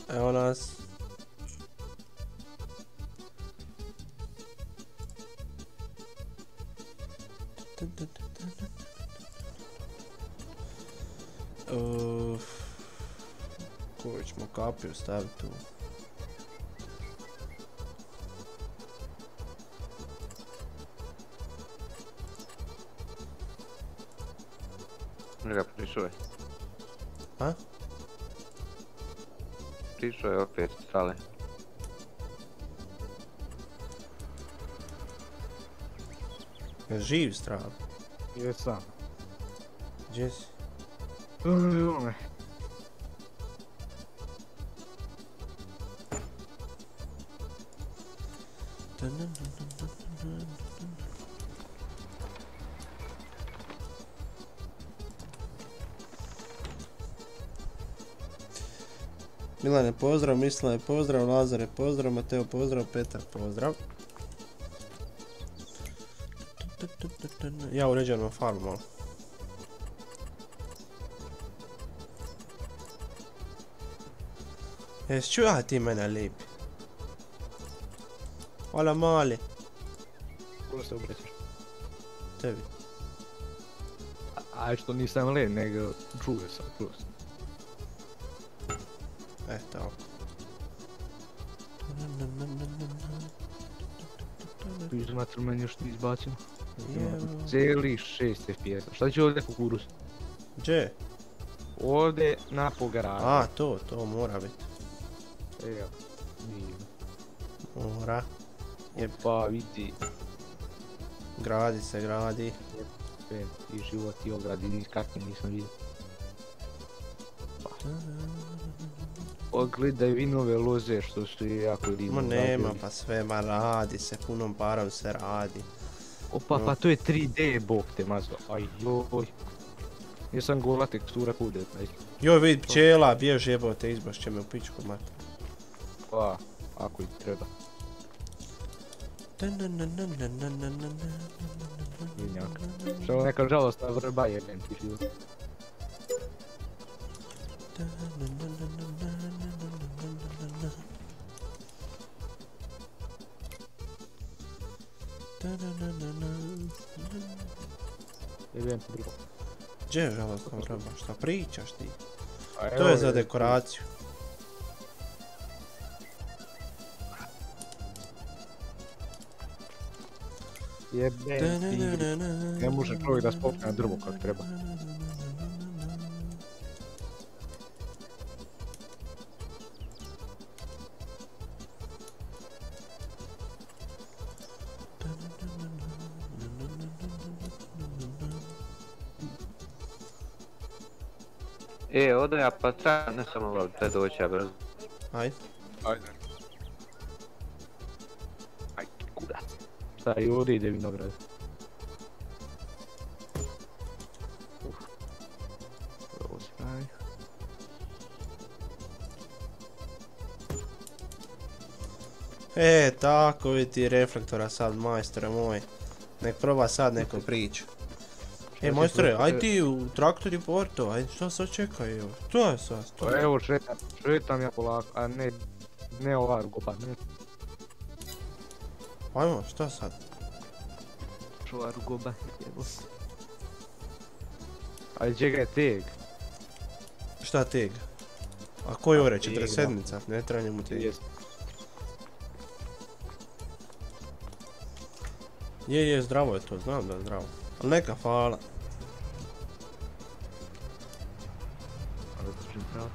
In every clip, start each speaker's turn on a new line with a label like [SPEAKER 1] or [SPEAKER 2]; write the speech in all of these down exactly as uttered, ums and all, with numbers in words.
[SPEAKER 1] Evo nas. Uff. Koju ćemo kapiju staviti tu?
[SPEAKER 2] Ne ga prišao je.
[SPEAKER 1] A?
[SPEAKER 2] Prišao je opet stale.
[SPEAKER 1] Je živ Stral?
[SPEAKER 3] Jesam.
[SPEAKER 1] Gdje si?
[SPEAKER 3] Ome.
[SPEAKER 1] Milane pozdrav, Mislane pozdrav, Lazare pozdrav, Mateo pozdrav, Petar pozdrav. Ja uređujem na farmu malo. Jesi čuja ti mene lipi? Hvala mali.
[SPEAKER 3] Ko se obraćaš?
[SPEAKER 1] Tebi.
[SPEAKER 3] A što nisam len, nego čuo sam, čuo sam.
[SPEAKER 1] E, tako.
[SPEAKER 3] Izmatru meni još ti izbacimo.
[SPEAKER 1] Jevo.
[SPEAKER 3] Cijeli šest F P S. Šta će ovdje kukuruz?
[SPEAKER 1] Gdje?
[SPEAKER 3] Ovdje na pogaražu.
[SPEAKER 1] A, to, to mora biti.
[SPEAKER 3] Evo. Nije.
[SPEAKER 1] Mora. Jeb.
[SPEAKER 3] Pa vidi.
[SPEAKER 1] Gradi se, gradi.
[SPEAKER 3] E, i život i ogradi, nis kakve nisam vidio. Pa. Pogledaj vinove loze što su jako divno.
[SPEAKER 1] Ma nema, pa sve, ma radi se, punom parom se radi.
[SPEAKER 3] Opa, pa to je tri D, bog te mazo. Aj joj. Jesam gola tekstura kude, taj.
[SPEAKER 1] Joj, vidi pčela, bjež jebote, izbašće me u pičku mat.
[SPEAKER 3] Pa, ako i treba. Vinjak. Što je neka žalostna vrba jebem ti život. Jebem ti drugo.
[SPEAKER 1] Gdje je žalostna vrba? Šta pričaš ti?
[SPEAKER 3] A
[SPEAKER 1] To
[SPEAKER 3] evo
[SPEAKER 1] je za dekoraciju.
[SPEAKER 3] Jebem ti. Ne može čovjek da spokne na drvo kako treba.
[SPEAKER 2] E, odo ja pa tra, ne samo malo te doći, ja brzo.
[SPEAKER 1] Ajde.
[SPEAKER 3] Ajde. Ajde, kurac. Šta i ovdje ide vinograd. Uf. Ovo se pravi.
[SPEAKER 1] E, tako vidi ti reflektora sad, majstore moj. Nek proba sad neko priču. E, majstore, aj ti u traktor i porto, aj šta sad čekaj, evo. To je sad, to
[SPEAKER 3] Pa
[SPEAKER 1] je.
[SPEAKER 3] evo šetam, šetam ja polako, a ne, ne ova rugoba, ne.
[SPEAKER 1] Ajmo, šta sad?
[SPEAKER 3] Ova rugoba, evo. Ajde, čega je teg?
[SPEAKER 1] Šta teg? A koji ore,
[SPEAKER 3] teg,
[SPEAKER 1] četrdeset sedmica? Ne treba njemu teg.
[SPEAKER 3] Jest.
[SPEAKER 1] Je, je, zdravo je to, znam da je zdravo. Ali neka hvala.
[SPEAKER 3] Ali držim pravo.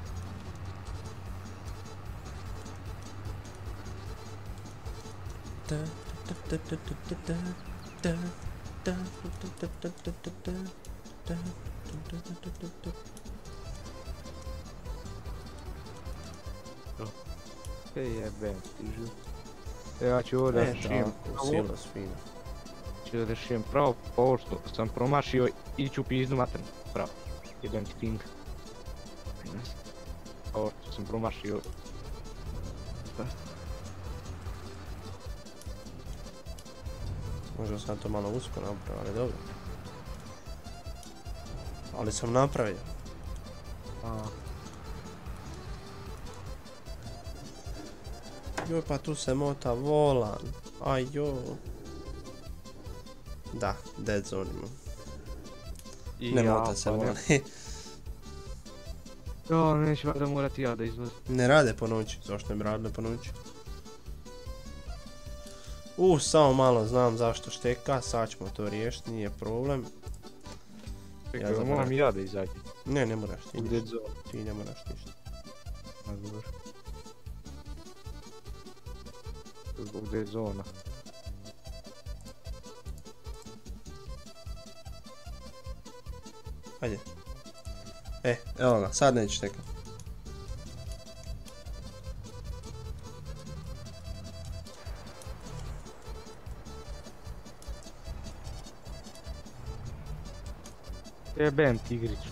[SPEAKER 3] Ej, jebem ti žu. Ja ću ovdje
[SPEAKER 1] E,
[SPEAKER 3] šijem
[SPEAKER 1] tako, silos fino.
[SPEAKER 3] ću da šijem pravo, pa ovo što sam promašio, iću pizdu maternu, pravo. Jebem ti ping. Ovo što sam promašio.
[SPEAKER 1] Možda sam to malo usko napravio, ali dobro. Ali sam napravio.
[SPEAKER 3] A.
[SPEAKER 1] Joj, pa tu se mota volan. Aj joj. Da, dead zone imam. Ne mota se volan.
[SPEAKER 3] Jo, neće valjda morati ja da izlazim.
[SPEAKER 1] Ne rade po noći, zašto ne bi radile po noći? U, samo malo znam zašto šteka, sad ćemo to riješiti, nije problem.
[SPEAKER 3] Čekaj, ja moram i ja da izađem.
[SPEAKER 1] Ne, ne moraš ti
[SPEAKER 3] U
[SPEAKER 1] ništa.
[SPEAKER 3] dead zone.
[SPEAKER 1] Ti ne moraš ništa.
[SPEAKER 3] A dobro. Zbog dead zona.
[SPEAKER 1] Ajde. E, evo ga, sad nećeš tekat.
[SPEAKER 3] Jebem tigriću.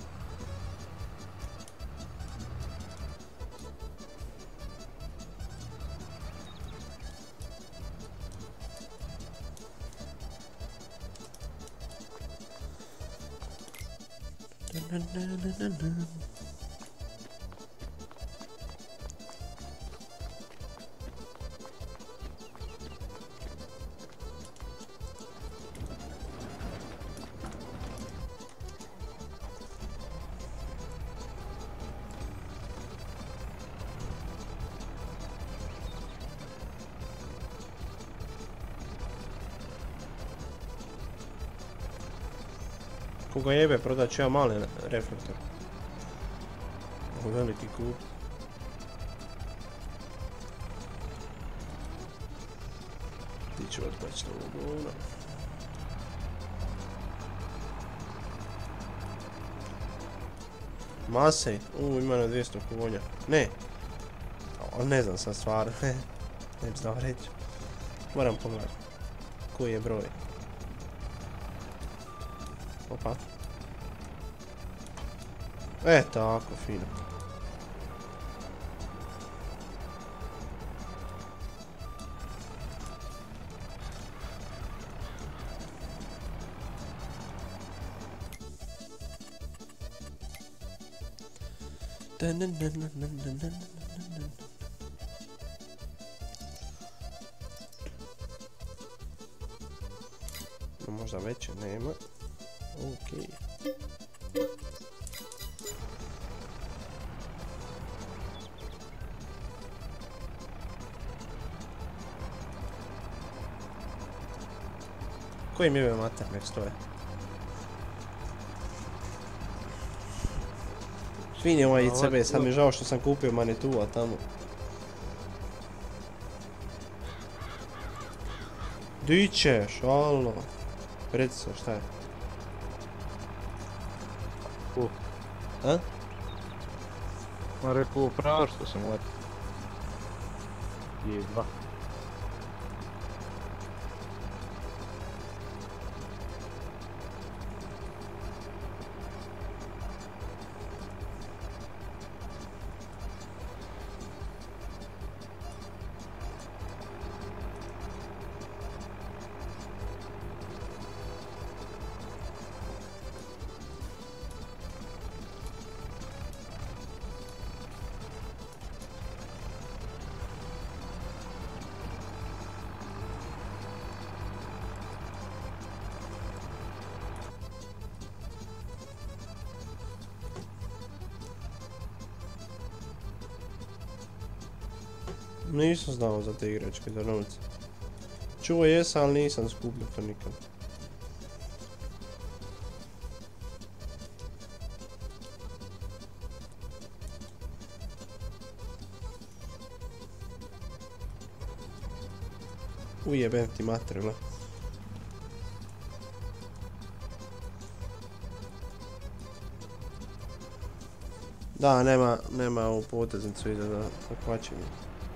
[SPEAKER 1] Koga jebe, prodat ću ja mali reflektor. Ovo veliki kup. Ti ću odpačiti ovo govno. Mase, u ima na dvjesto konja. Ne. O, ne znam sad stvarno. Ne bi znao reći. Moram pogledati. Koji je broj? Opa. E, tako, fino. Možda veće nema. Okej. Koji mi je mater, nek stoje. Svinje ovaj I C B, sad mi je žao što sam kupio Manitua tamo. Di ćeš, alo? Reci se šta je.
[SPEAKER 3] U.
[SPEAKER 1] A?
[SPEAKER 3] Ma rekao pravo što sam letio. Jedva.
[SPEAKER 1] Nisam znao za te igračke za novce. Čuo jesam, ali nisam skupio to nikad. Ujebem ti mater, gle. Da, nema, nema ovu poteznicu ide za kvačenje.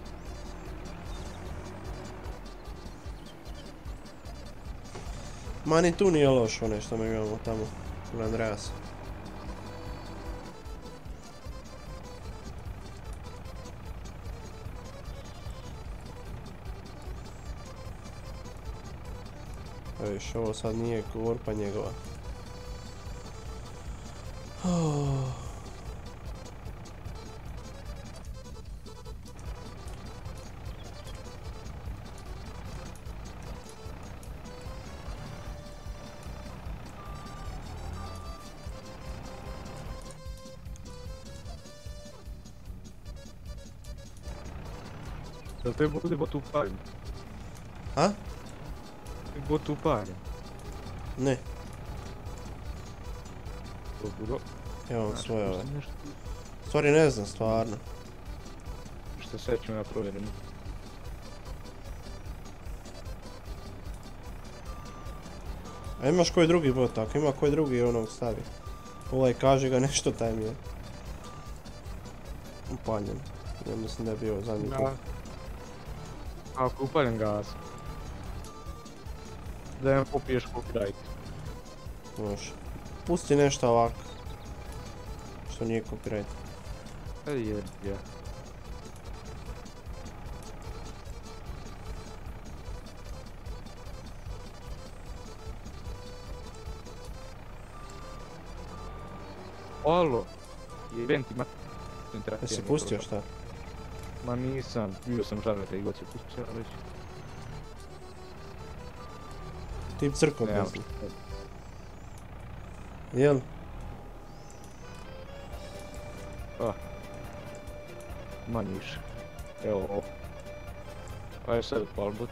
[SPEAKER 1] Ma ni tu nije loš one što mi imamo tamo u Andreasu. Viš, ovo sad nije korpa njegova. Oh.
[SPEAKER 3] Jel te bude bot upaljen?
[SPEAKER 1] A?
[SPEAKER 3] Bot upaljen.
[SPEAKER 1] Ne,
[SPEAKER 3] Dobro.
[SPEAKER 1] ja vam svoje ove.
[SPEAKER 3] Nešto
[SPEAKER 1] Stvari ne znam stvarno.
[SPEAKER 3] što sve ću ja provjerim.
[SPEAKER 1] A imaš koji drugi bot tako? Ima koji drugi onog stavi? Ovaj kaže ga nešto taj mi je. Upaljen. Ja mislim da je bio zadnji put.
[SPEAKER 3] Da. Ako upaljen gas. Da im popiješ copyright.
[SPEAKER 1] Može. Pusti nešto ovako. Što nije copyright.
[SPEAKER 3] Ej je, je. Alo, event ima interaktivno.
[SPEAKER 1] Jesi pustio šta?
[SPEAKER 3] Ma nisam, bio sam žarvete i god se pustio već.
[SPEAKER 1] Tip crko
[SPEAKER 3] Nemam
[SPEAKER 1] pjesma.
[SPEAKER 3] što.
[SPEAKER 1] Jel?
[SPEAKER 3] Ah. Manje više. Evo ovo. Ajde sad palbot.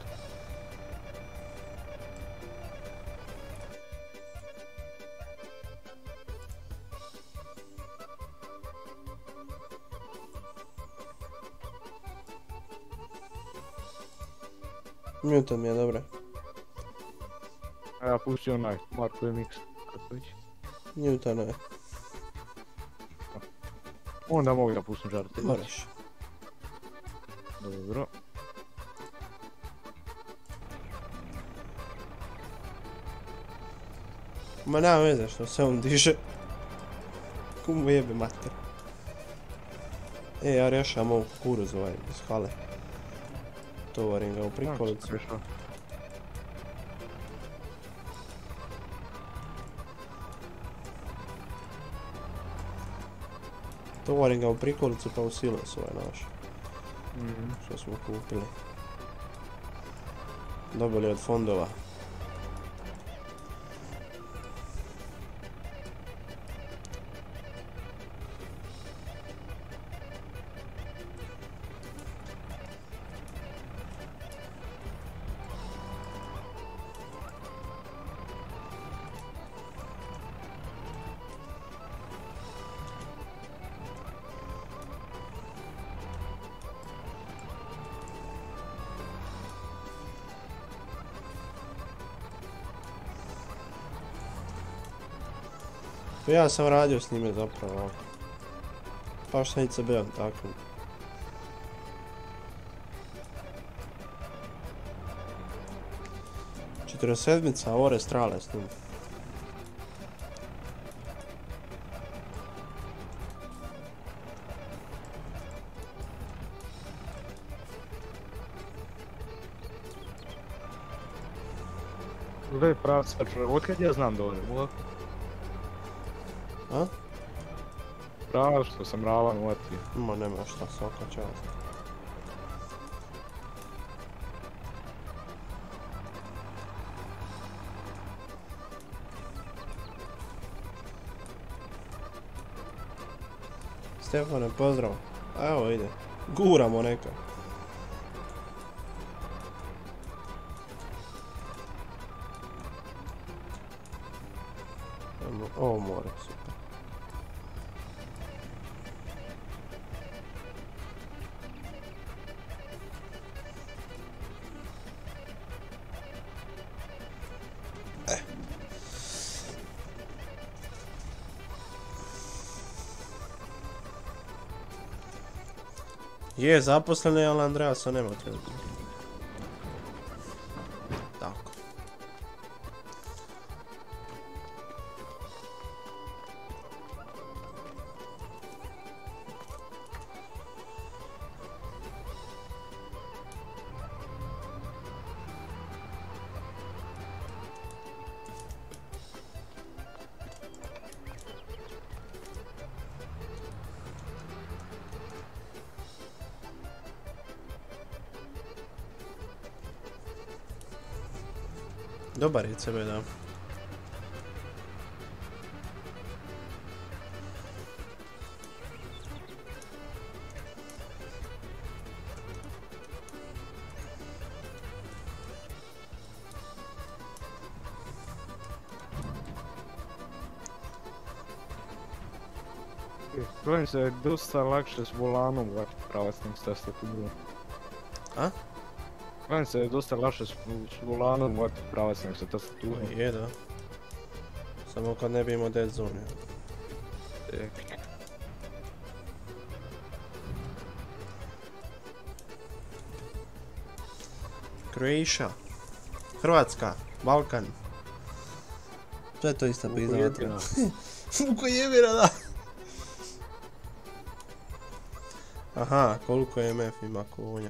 [SPEAKER 1] Minuta mi je dobra.
[SPEAKER 3] A ja pustio onaj Marko M X. Kako već.
[SPEAKER 1] Minuta ne.
[SPEAKER 3] Onda mogu da pustim žarvete.
[SPEAKER 1] Moraš.
[SPEAKER 3] Dobro.
[SPEAKER 1] Ma nema veze što se on diže. Kumu jebe mater. E, ja rješavam ovu kukuruz ovaj iz hale. Tovarim ga u prikolicu.
[SPEAKER 3] Rešao.
[SPEAKER 1] Tovarim ga u prikolicu pa u silos ovaj naš.
[SPEAKER 3] Mhm.
[SPEAKER 1] Što smo kupili. Dobili od fondova. Pa ja sam radio s njime zapravo. Baš sa I C B-om tako. Četrdesetsedmica ore strale s njim.
[SPEAKER 3] Gle, pravca čovjek, otkad ja znam dobro, ovako.
[SPEAKER 1] A?
[SPEAKER 3] Pravo što sam ravan uvatio.
[SPEAKER 1] Ma nema šta, svaka čast. Stefane, pozdrav. A evo ide. Guramo neka. Ovo more, super. Je, zaposlen je, ali Andreasa nema trenutno. Tako. Dobar je C B, da.
[SPEAKER 3] Bojim se da je dosta lakše s volanom vrati pravac nego s tastaturom.
[SPEAKER 1] A?
[SPEAKER 3] Bojim se da je dosta lakše s volanom vrati pravac nego s tastaturom.
[SPEAKER 1] Je da. Samo kad ne bi imao dead zone. Croatia. Hrvatska. Balkan. Sve to ista pizda. Vukojevina, da. Aha, koliko M F ima konja.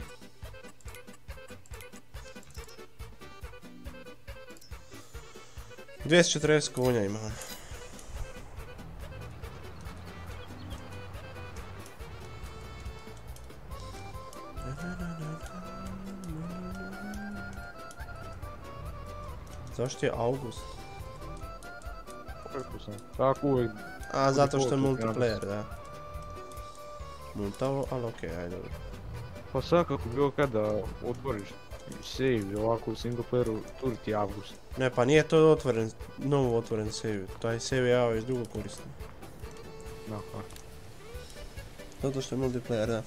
[SPEAKER 1] dvjesto četrdeset konja ima. Zašto je August?
[SPEAKER 3] Tako uvijek.
[SPEAKER 1] A, zato što je multiplayer, da. Multavo, ali okej, ajde dobro.
[SPEAKER 3] Pa svakako bilo kada otvoriš save ovako u single playeru, turi ti August.
[SPEAKER 1] Ne, pa nije to otvoren, novo otvoren save. Taj save ja već dugo koristim.
[SPEAKER 3] Aha.
[SPEAKER 1] Zato što je multiplayer, da.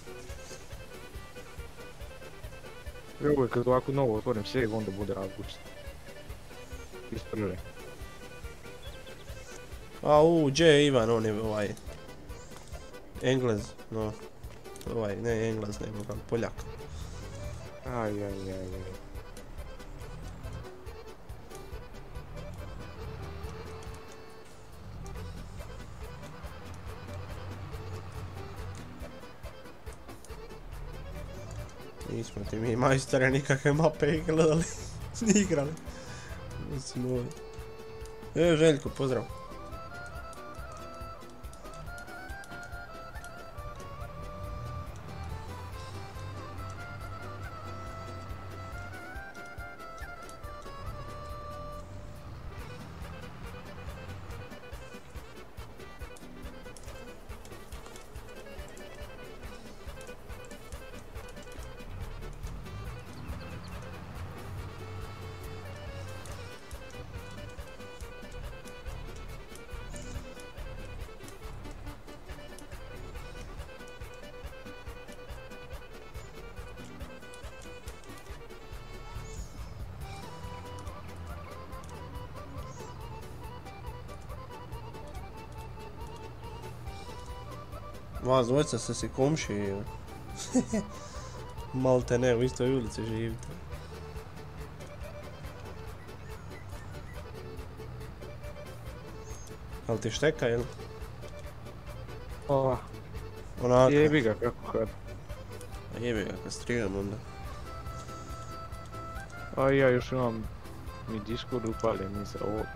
[SPEAKER 3] I uvijek kad ovako novo otvorim save, onda bude August. Iz prve.
[SPEAKER 1] A, u, gdje je Ivan, on je ovaj... Englez, no. Ovaj, ne Englez, nego kao Poljak.
[SPEAKER 3] Aj, aj, aj, aj.
[SPEAKER 1] Nismo ti mi majstore nikakve mape gledali, ni igrali. Mislim ovo. E, Željko, pozdrav. Vas dvojca ste si komšiji. Malte ne, u istoj ulici živite. Jel ti šteka, jel?
[SPEAKER 3] Ova,
[SPEAKER 1] Onako.
[SPEAKER 3] jebi ga kako kad.
[SPEAKER 1] A jebi ga kad stream onda.
[SPEAKER 3] A ja još imam mi Discord upaljen iza ovog.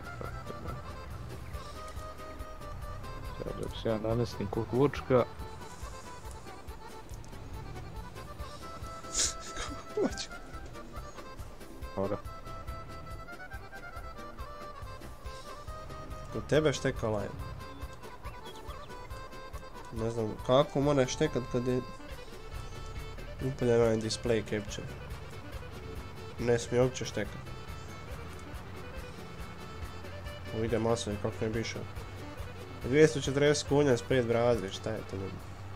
[SPEAKER 3] Sad dok se ja namestim kod vučka. Ora.
[SPEAKER 1] Kod tebe šteka live. Ne znam kako mora štekat kad je upaljen onaj display capture. Ne smije uopće štekat. Ovo ide masovi kako ne bi išao. dvjesto četrdeset konja s pet brazdi, šta je to ljudi?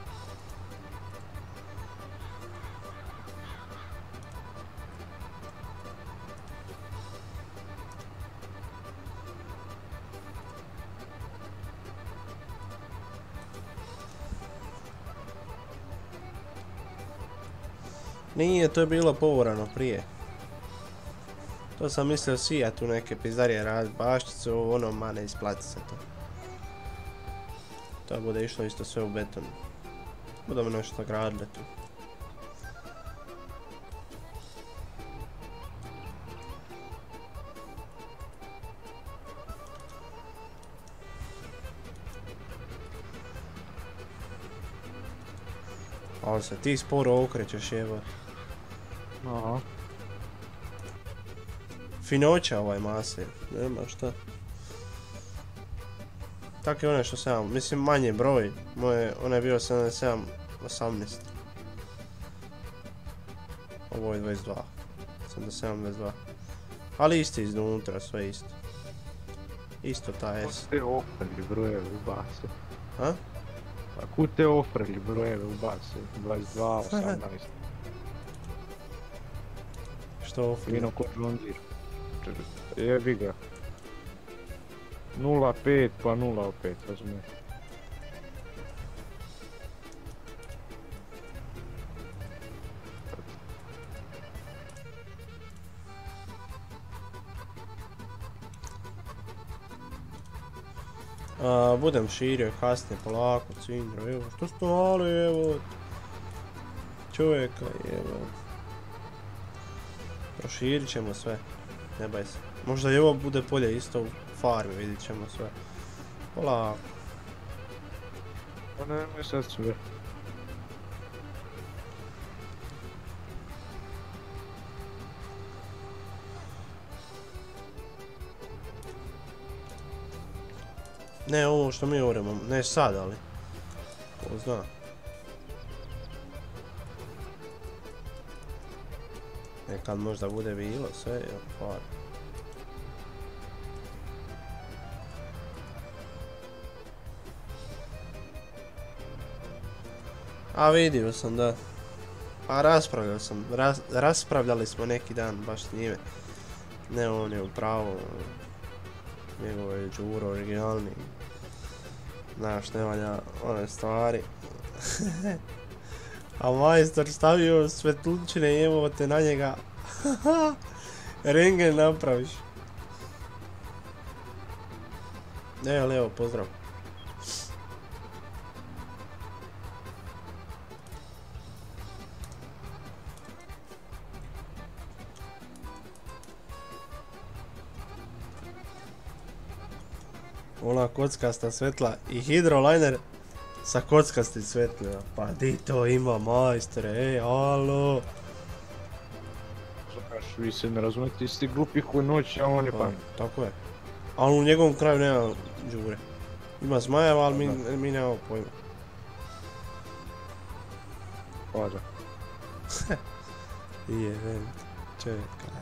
[SPEAKER 1] Nije, to je bilo povorano prije. To sam mislio sija tu neke pizdarije radit, baščice, ovo ono, ma ne isplati se to. To bude išlo isto sve u beton. Budemo nešto gradili tu. Ali se ti sporo okrećeš, jebo.
[SPEAKER 3] Aha.
[SPEAKER 1] Finoća ovaj mase, nema šta. Tako je one što sam, mislim manji broj, moje, ono je bio sedamdeset sedam osamnaest. Ovo je dvadeset dva, sedamdeset sedam dvadeset dva. Ali isti iznutra, sve isto. Isto ta S.
[SPEAKER 3] Postoje opali brojevi u basu.
[SPEAKER 1] A?
[SPEAKER 3] A kud te ofrli brojeve ubaci? dvadeset dva, osamnaest.
[SPEAKER 1] Što ofrli?
[SPEAKER 3] Vino ko žondir. Jebi ga. nula pet pa nula opet, razumiješ?
[SPEAKER 1] A, budem širio kasnije polako, cindro, evo, što ste mali, evo, čovjeka, evo. Proširit ćemo sve, ne baj se. Možda i ovo bude polje isto u farmi, vidit ćemo sve. Polako.
[SPEAKER 3] Pa nemoj sad sve.
[SPEAKER 1] Ne ovo što mi uremo, ne sad, ali ko zna. Nekad možda bude bilo sve, jel, par. A vidio sam da, a raspravljao sam, ras, raspravljali smo neki dan baš s njime. Ne, on je upravo, njegov je Đuro originalni. Znaš, ne valja one stvari. A majstor stavio svetlučine jebote na njega. Rengen napraviš. Evo, Leo, pozdrav. Ona kockasta svjetla i hidroliner sa kockastim svjetlima. Pa di to ima, majstore, ej, alo.
[SPEAKER 3] Znaš, vi se ne razumijete, ti si glupi koji noć, a on je
[SPEAKER 1] Pa,
[SPEAKER 3] pamet.
[SPEAKER 1] tako je. Ali u njegovom kraju nema Đure. Ima zmajeva, ali mi, mi nemamo pojma.
[SPEAKER 3] Pa da.
[SPEAKER 1] Jebem, čekaj.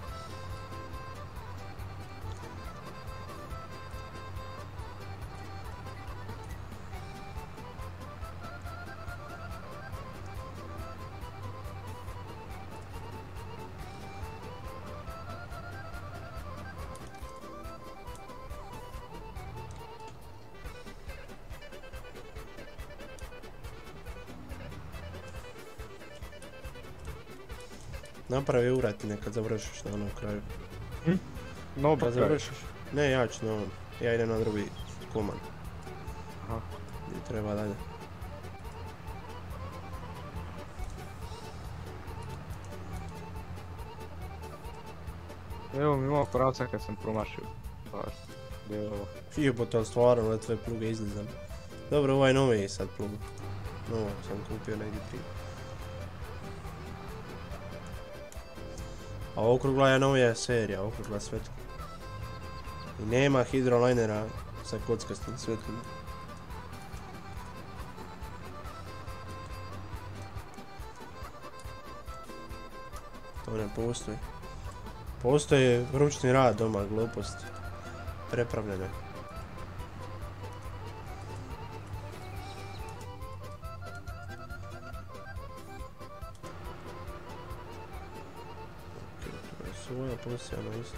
[SPEAKER 1] Napravi uratine kad završiš na onom kraju.
[SPEAKER 3] Hm? No, pa
[SPEAKER 1] Kad završiš? Ne, ja ću na ovom. Ja idem na drugi komad.
[SPEAKER 3] Aha.
[SPEAKER 1] Gdje treba dalje.
[SPEAKER 3] Evo mi imao pravca kad sam promašio. Pa, gdje je ovo?
[SPEAKER 1] Jebote, ali stvarno ove tvoje pluge izlizam. Dobro, ovaj novi je sad plug. Novo sam kupio negdje prije. A okrugla je novija serija, okrugla svjetla. I nema hidrolinera sa kockastim svjetlima. To ne postoji. Postoji ručni rad doma, glupost. Prepravljene. Svoja posijana isto.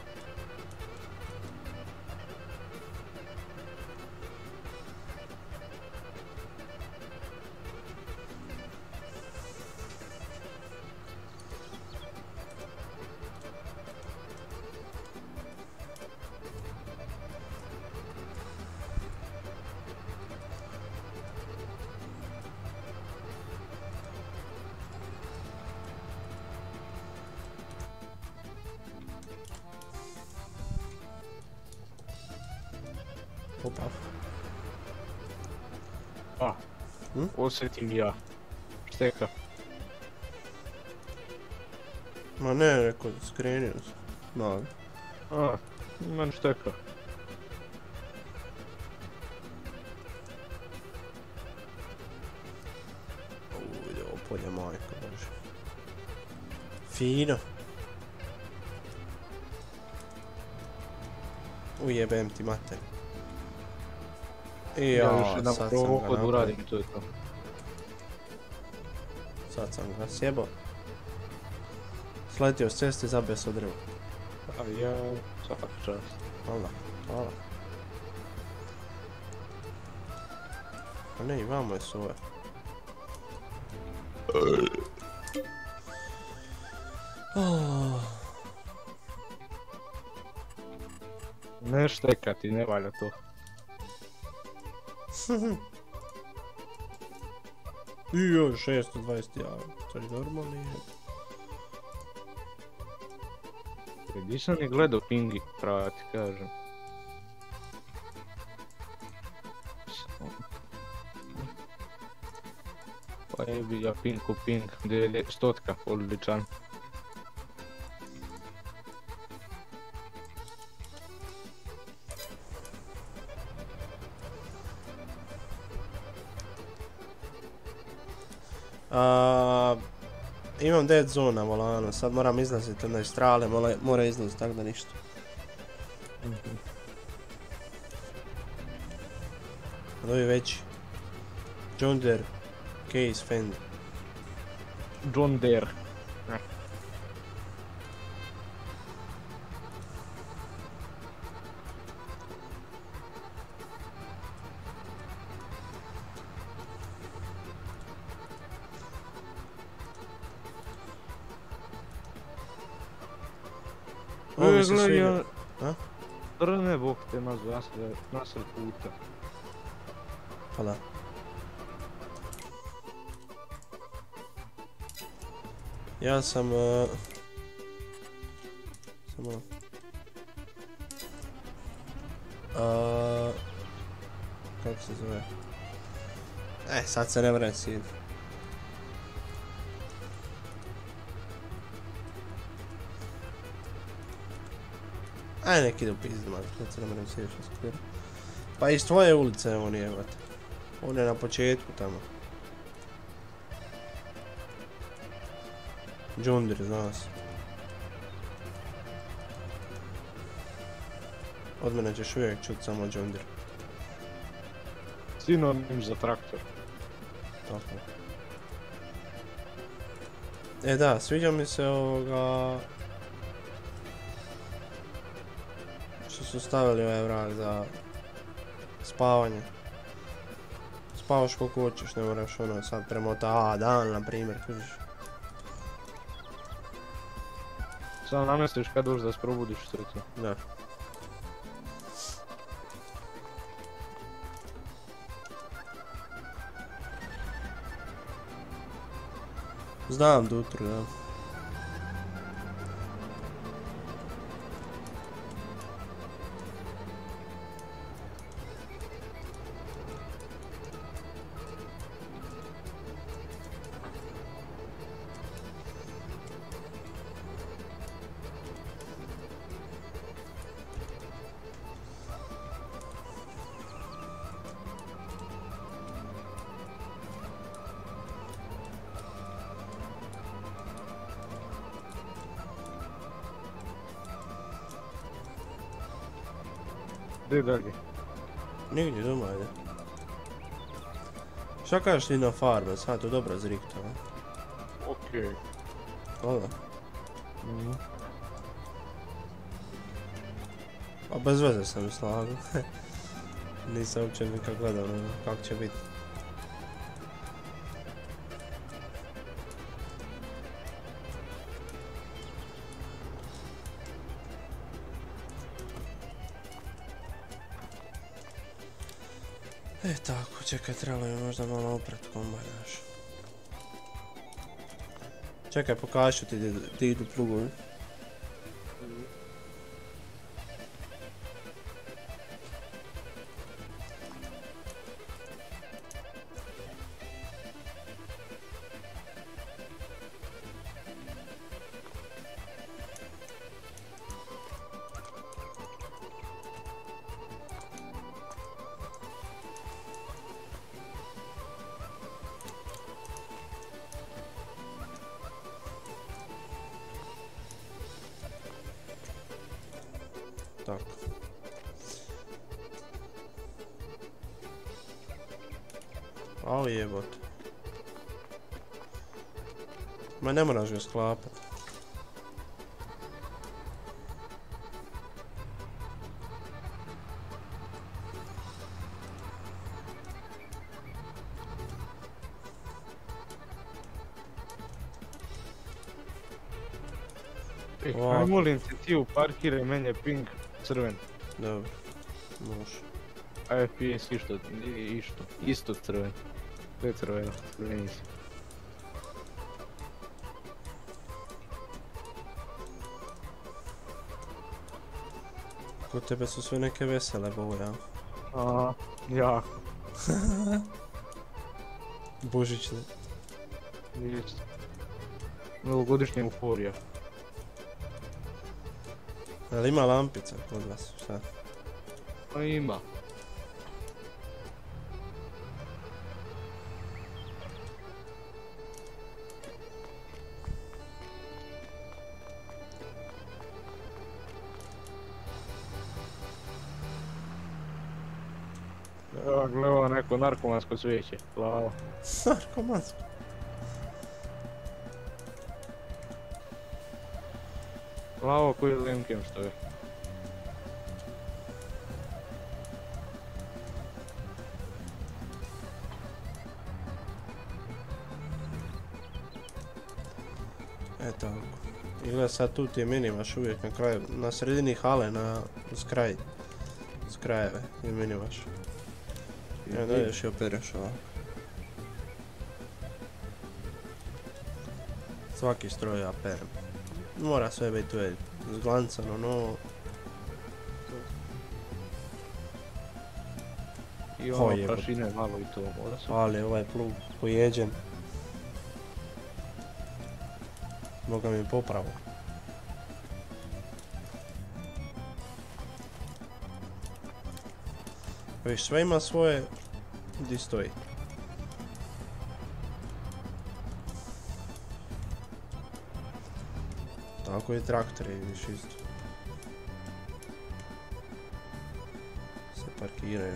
[SPEAKER 1] Opa.
[SPEAKER 3] A,
[SPEAKER 1] Hm?
[SPEAKER 3] osjetim ja. Šteka.
[SPEAKER 1] Ma ne, rekao, skrenio sam. Mali.
[SPEAKER 3] A, imam šteka.
[SPEAKER 1] Uuu, ide ovo polje, majko bože. Fino. Ujebem ti mater. I
[SPEAKER 3] Ja
[SPEAKER 1] ja,
[SPEAKER 3] još jedan
[SPEAKER 1] sad sam ga
[SPEAKER 3] prohod
[SPEAKER 1] napravio.
[SPEAKER 3] uradim, to je to.
[SPEAKER 1] Sad sam ga sjebao. Sletio s ceste i zabio se od drva.
[SPEAKER 3] A ja, svaka čast.
[SPEAKER 1] Hvala, hvala. A ne, imamo je svoje. Oh.
[SPEAKER 3] Ne štekati, ne valja to.
[SPEAKER 1] I još šesto dvadeset jaja. To je normalno je.
[SPEAKER 3] Nisam ni gledao pingi, pravo ti kažem. Pa jebi ja ping ko ping, gdje je stotka, odličan.
[SPEAKER 1] A, imam dead zone na volanu, sad moram izlaziti na strale, mora, mora izlaziti, tako da ništa.
[SPEAKER 3] Mhm.
[SPEAKER 1] Ovi veći. John Deere, Case Fender.
[SPEAKER 3] John Deere.
[SPEAKER 1] Ovo mi
[SPEAKER 3] E,
[SPEAKER 1] se
[SPEAKER 3] gle,
[SPEAKER 1] sviđa.
[SPEAKER 3] ja...
[SPEAKER 1] A?
[SPEAKER 3] Trne, bog te mazu, nasred, nasred puta.
[SPEAKER 1] Pa da. Ja sam... Uh... Samo... Uh... Kako se zove? E, sad se ne vrem sjedim. Aj, nek ide u pizdu, malo, sad se ne vrem sjedim što skoro. Pa iz tvoje ulice on je, vate. On je na početku tamo. Džundir, zna se. Od mene ćeš uvijek čut samo Džundir.
[SPEAKER 3] Sinonim za traktor.
[SPEAKER 1] Tako. E da, sviđa mi se ovoga... Što su stavili ovaj vrag za... spavanje. Spavaš koliko hoćeš, ne moraš ono sad premota a dan na primjer, kužiš.
[SPEAKER 3] Samo namestiš kad dođeš da se probudiš, što je to.
[SPEAKER 1] Da. Znam Dutru, da.
[SPEAKER 3] Gdje dalje?
[SPEAKER 1] Nigdje doma ide. Šta kažeš ti na farme, sad to dobro zrikta, a?
[SPEAKER 3] Okej.
[SPEAKER 1] Hvala.
[SPEAKER 3] Mhm.
[SPEAKER 1] A bez veze sam slago. Nisam uopće nikak gledao ono, kako će biti. E tako, čekaj, trebalo je možda malo oprat kombajn naš. Čekaj, pokažu ti di, di idu plugovi. Tako. Au jebote. Ma ne moraš ga sklapat.
[SPEAKER 3] Ej,
[SPEAKER 1] Ovako.
[SPEAKER 3] aj molim te ti u parkire, meni je ping crven.
[SPEAKER 1] Dobro. Može.
[SPEAKER 3] A F P S isto, isto, isto crven. Sve crveno, crveni si.
[SPEAKER 1] Kod tebe su sve neke vesele boje, a?
[SPEAKER 3] Aha, jako.
[SPEAKER 1] Božićne.
[SPEAKER 3] Ništa. Novogodišnja euforija.
[SPEAKER 1] Ali ima lampica kod vas, šta?
[SPEAKER 3] Pa ima. Evo gledao neko narkomansko svijeće, plavo.
[SPEAKER 1] Narkomansko.
[SPEAKER 3] Plavo koji limkem što je.
[SPEAKER 1] Eto ovako. I gleda sad tu ti je minimaš uvijek na kraju, na sredini hale, na, uz kraj. Uz krajeve je minimaš. I onda ideš i opereš ovako. Svaki stroj ja perem. Mora sve biti uvijek zglancano, novo.
[SPEAKER 3] I
[SPEAKER 1] Ko
[SPEAKER 3] ono
[SPEAKER 1] jebote.
[SPEAKER 3] prašine malo i to mora se.
[SPEAKER 1] Ali ovaj plug pojeđen. Boga mi popravo. Viš, sve ima svoje gdje stoji. Tako i traktori, vidiš isto. Se parkiraju.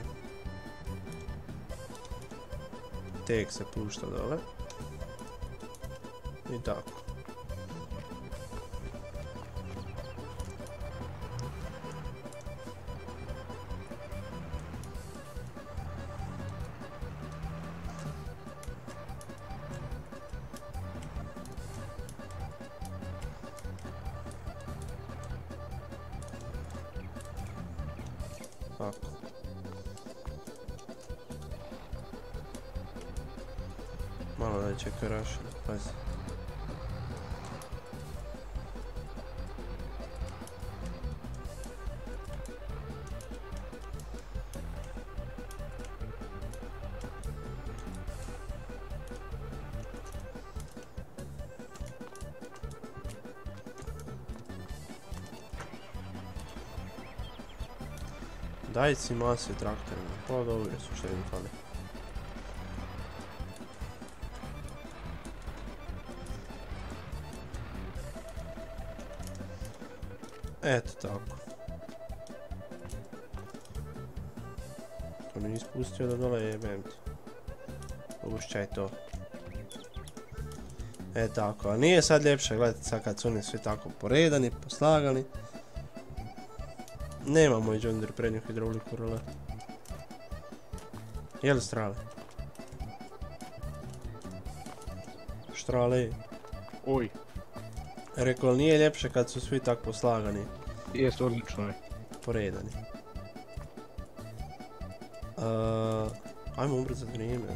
[SPEAKER 1] Tek se pušta dole. I tako. Tako. Malo da će karaš, pazi. Daj si masi traktorima, pa dobro su što im fali. Eto tako. To mi nisi pustio da dole jebem ti. Ušćaj to. E tako, a nije sad ljepše gledati sad kad su oni svi tako poredani, poslagani. Nema moj John Deere prednju hidrauliku rola. Jel strale? Štrale.
[SPEAKER 3] Oj,
[SPEAKER 1] Rekao, nije ljepše kad su svi tako poslagani,
[SPEAKER 3] jest odlično je.
[SPEAKER 1] poredani. Uh, ajmo ubrzat vrijeme.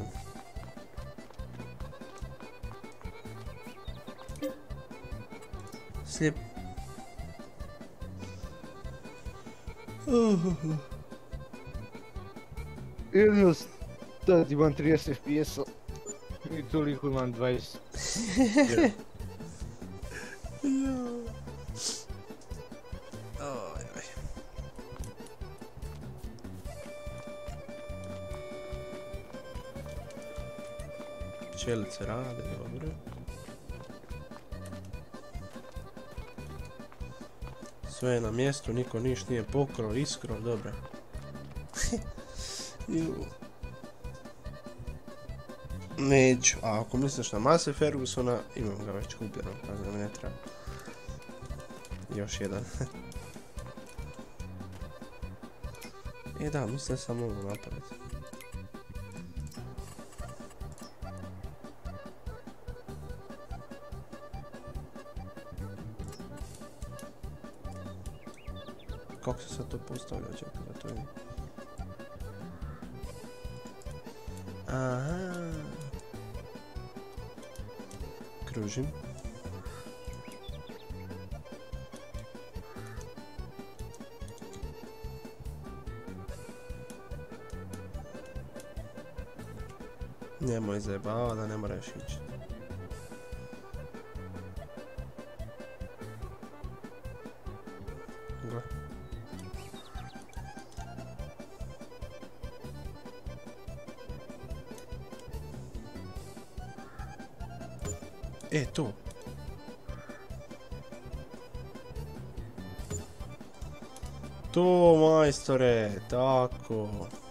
[SPEAKER 1] Slijep.
[SPEAKER 3] Jedno sad imam trideset F P S-a i toliko imam dvadeset.
[SPEAKER 1] Oj, oj. Pčelice rade, dobro. Sve je na mjestu, niko niš nije pokro, iskro, dobro. Ju. Neću, a ako misliš na Massey Fergusona, imam ga već kupljeno, tako da mi ne treba. Još jedan. E da, mislim da sam mogu napraviti. Kako se sad to postavlja, čekaj da to vidim. Aha. Kružim. Nemoj zajebava da ne moraš ići. Gle. E, to. To, majstore, tako.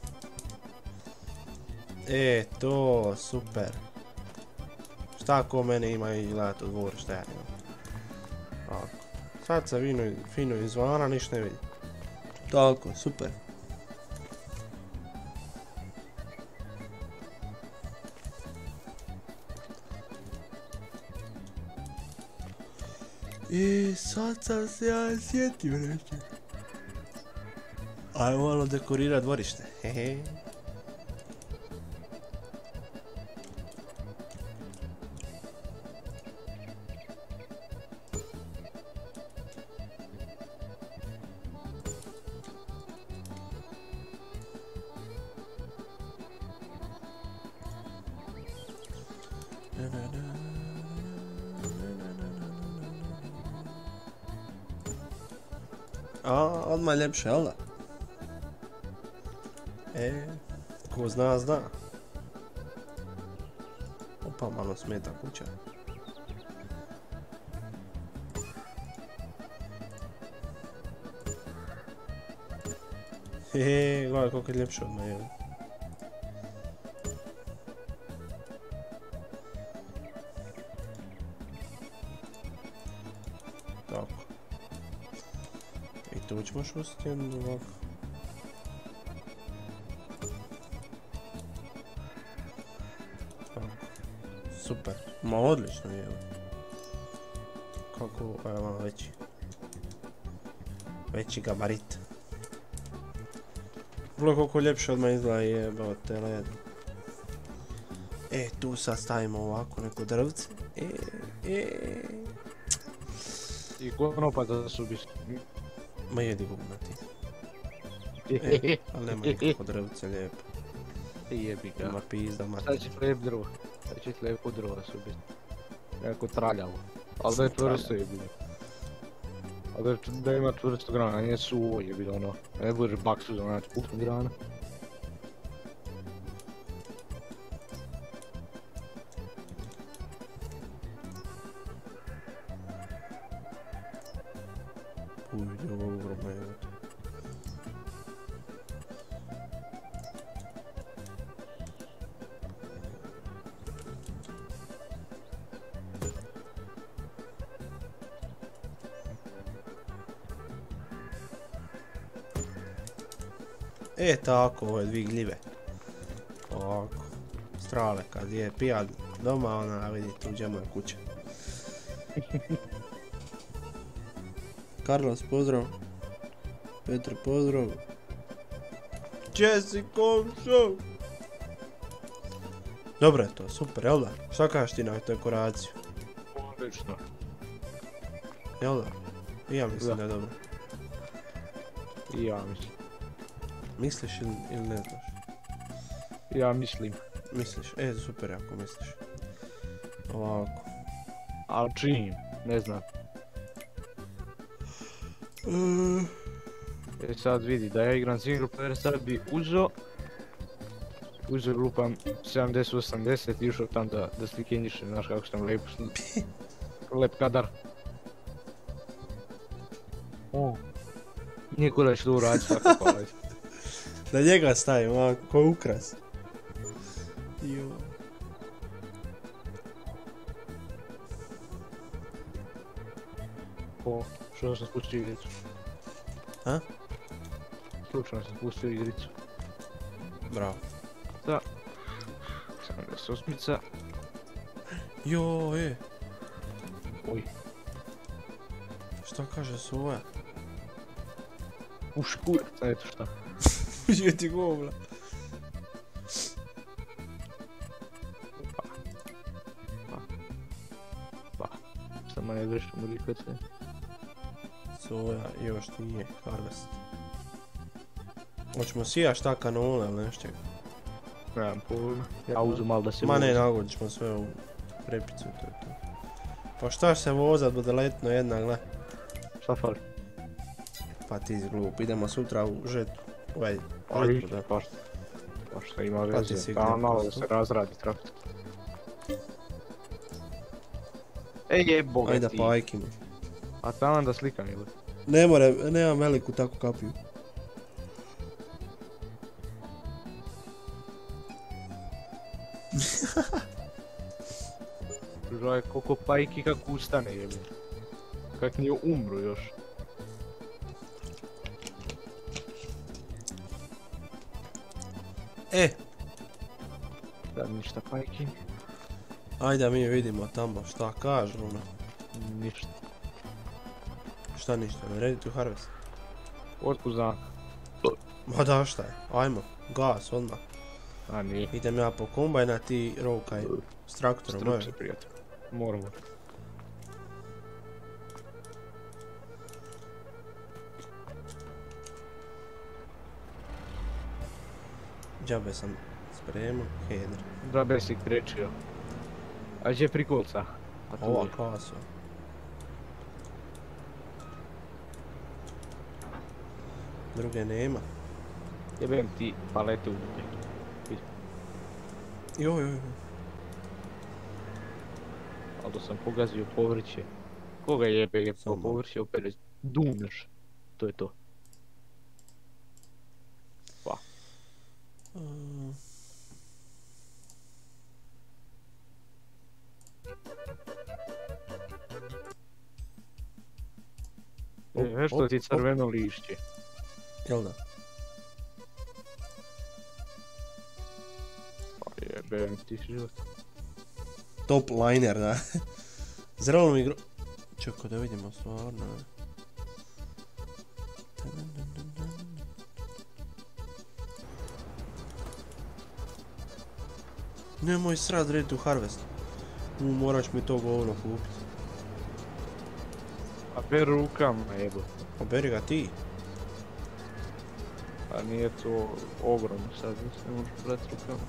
[SPEAKER 1] E, to, super. Šta ko mene ima i gledat u dvor, šta ja imam. Tako. Sad se vino, fino izvana, niš ne vidi. Tako, super. I sad sam se ja sjetio nešto. Ajmo malo dekorirat dvorište, hehe. A, odmah ljepše, jel da? E, ko zna, zna. Opa, malo smeta kuća. Hehe, gledaj koliko je ljepše odmah, jel? Tako. I tu ćemo šustiti jednu ovako. Super, ma odlično je. Kako, evo malo veći. Veći gabarit. Vrlo koliko ljepše odmah izgleda jebote led. E, tu sad stavimo ovako neko drvce. E, e.
[SPEAKER 3] I konopa da su biš.
[SPEAKER 1] Ma jedi gubna ti. E, ali nema nikako drvce lijepo.
[SPEAKER 3] Jebi ga.
[SPEAKER 1] Ima pizda mati.
[SPEAKER 3] Sad će lijep drvo. Sad će lijepo drvo su biti. Nekako traljavo. Ali da je čvrsto jebi ga. Ali da ima čvrsto grana, nije suvo jebi ga ono. Ne budeš baksu za naći puknu grana.
[SPEAKER 1] Ujde, ovo je ogromno je. E, tako, ove dvi gljive. Ovako. Strale, kad je pijan doma, ona vidi tuđe moja kuća. Carlos, pozdrav. Petar, pozdrav. Jesse, komšo. Dobro je to, super, jel da? Šta kažeš ti na dekoraciju?
[SPEAKER 3] Odlično.
[SPEAKER 1] Jel da? I ja mislim da je dobro.
[SPEAKER 3] I ja mislim.
[SPEAKER 1] Misliš ili, ili ne znaš?
[SPEAKER 3] Ja mislim.
[SPEAKER 1] Misliš, e, super ako misliš. Ovako.
[SPEAKER 3] Ali čim, ne znam.
[SPEAKER 1] Mm.
[SPEAKER 3] E sad vidi, da ja igram single player sad bi uzo. Uzo lupam sedamdeset osamdeset i išao tam da, da slikenjišem, znaš kako sam lepo snimio. Lep kadar. O. Niko da će to uraditi tako pa već.
[SPEAKER 1] Da njega stavim ovako, ko ukras. Jo.
[SPEAKER 3] O, što sam spustio igricu.
[SPEAKER 1] A?
[SPEAKER 3] Slučajno sam spustio igricu.
[SPEAKER 1] Bravo.
[SPEAKER 3] Da. sedamdeset osmica.
[SPEAKER 1] Jo, e.
[SPEAKER 3] Oj.
[SPEAKER 1] Šta kaže Soja?
[SPEAKER 3] Uš kurac, eto šta.
[SPEAKER 1] Je ti govla.
[SPEAKER 3] Šta manje grešno mu sve.
[SPEAKER 1] Soja još nije harvest. Hoćemo sija šta kanole ili nešto?
[SPEAKER 3] Nemam pojma. Ja uzem malo da se
[SPEAKER 1] Ma ne,
[SPEAKER 3] vozi.
[SPEAKER 1] nagodit ćemo sve u prepicu, to je to. Pa šta će se vozat, bude letno jedna, gle.
[SPEAKER 3] Šta fali?
[SPEAKER 1] Pa ti si glup, idemo sutra u žetu. Ovaj,
[SPEAKER 3] Aj,
[SPEAKER 1] žetu, da.
[SPEAKER 3] pa šta? Pa šta ima
[SPEAKER 1] Pa ti
[SPEAKER 3] veze?
[SPEAKER 1] si
[SPEAKER 3] Da,
[SPEAKER 1] gdje
[SPEAKER 3] malo da
[SPEAKER 1] posto?
[SPEAKER 3] se razradi traktor. Ej, jeboga
[SPEAKER 1] Ajde
[SPEAKER 3] ti.
[SPEAKER 1] pajki mi.
[SPEAKER 3] A tamo da slikam ili?
[SPEAKER 1] Ne more, nemam veliku takvu kapiju.
[SPEAKER 3] Žaj, koliko pajki kako ustane jebe. Kak nije umru još.
[SPEAKER 1] E,
[SPEAKER 3] Da, ništa pajki.
[SPEAKER 1] ajde mi vidimo tamo šta kažu ono.
[SPEAKER 3] Ništa.
[SPEAKER 1] Šta ništa, ne ready to harvest.
[SPEAKER 3] Otkud znam?
[SPEAKER 1] Ma da šta je, ajmo, gas odmah.
[SPEAKER 3] A nije.
[SPEAKER 1] Idem ja po kombajna, ti rovkaj s traktorom,
[SPEAKER 3] Struk
[SPEAKER 1] može?
[SPEAKER 3] se prijatelj. Moramo.
[SPEAKER 1] Džabe sam spremao, heder.
[SPEAKER 3] Da besik prečio. A gdje prikolca? A tu
[SPEAKER 1] Ova
[SPEAKER 3] je.
[SPEAKER 1] kaso. Druge nema.
[SPEAKER 3] Jebem ti palete u nje.
[SPEAKER 1] Joj, joj, joj.
[SPEAKER 3] Ali da sam pogazio povrće. Koga jebe je po
[SPEAKER 1] Samo.
[SPEAKER 3] povrće opet duneš. To je to. Pa.
[SPEAKER 1] Uh,
[SPEAKER 3] E,
[SPEAKER 1] op,
[SPEAKER 3] nešto
[SPEAKER 1] op,
[SPEAKER 3] ti
[SPEAKER 1] op.
[SPEAKER 3] crveno lišće.
[SPEAKER 1] Jel da?
[SPEAKER 3] Pa jebem ti život.
[SPEAKER 1] Top liner, da. Zrelo mi gro... Čekaj da vidimo stvarno. Nemoj srad ready to harvest. U, moraš mi to govno kupit.
[SPEAKER 3] A per rukama jebo.
[SPEAKER 1] Oberi ga ti.
[SPEAKER 3] A nije to ogromno sad, mislim, možeš brati rukama.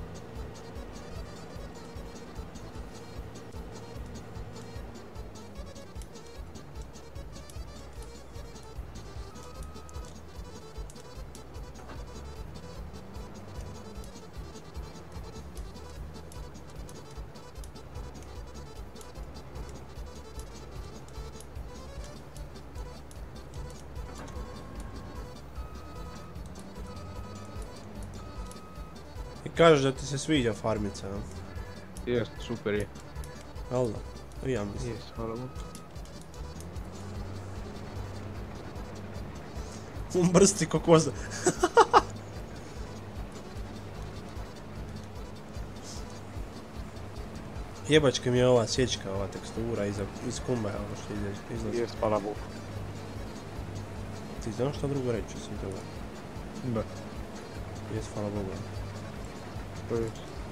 [SPEAKER 1] I kažeš da ti se sviđa farmica, jel?
[SPEAKER 3] Jest, super je.
[SPEAKER 1] Jel da? I ja mislim.
[SPEAKER 3] Jest, hvala Bogu.
[SPEAKER 1] On brsti ko koza. Jebačka mi je ova sječka, ova tekstura iza, iz kumbaja, ovo što izlazi. izlazi.
[SPEAKER 3] Jest, hvala Bogu.
[SPEAKER 1] Ti znaš što drugo reći osim toga?
[SPEAKER 3] Ne,
[SPEAKER 1] Jes, hvala Bogu.
[SPEAKER 3] to je.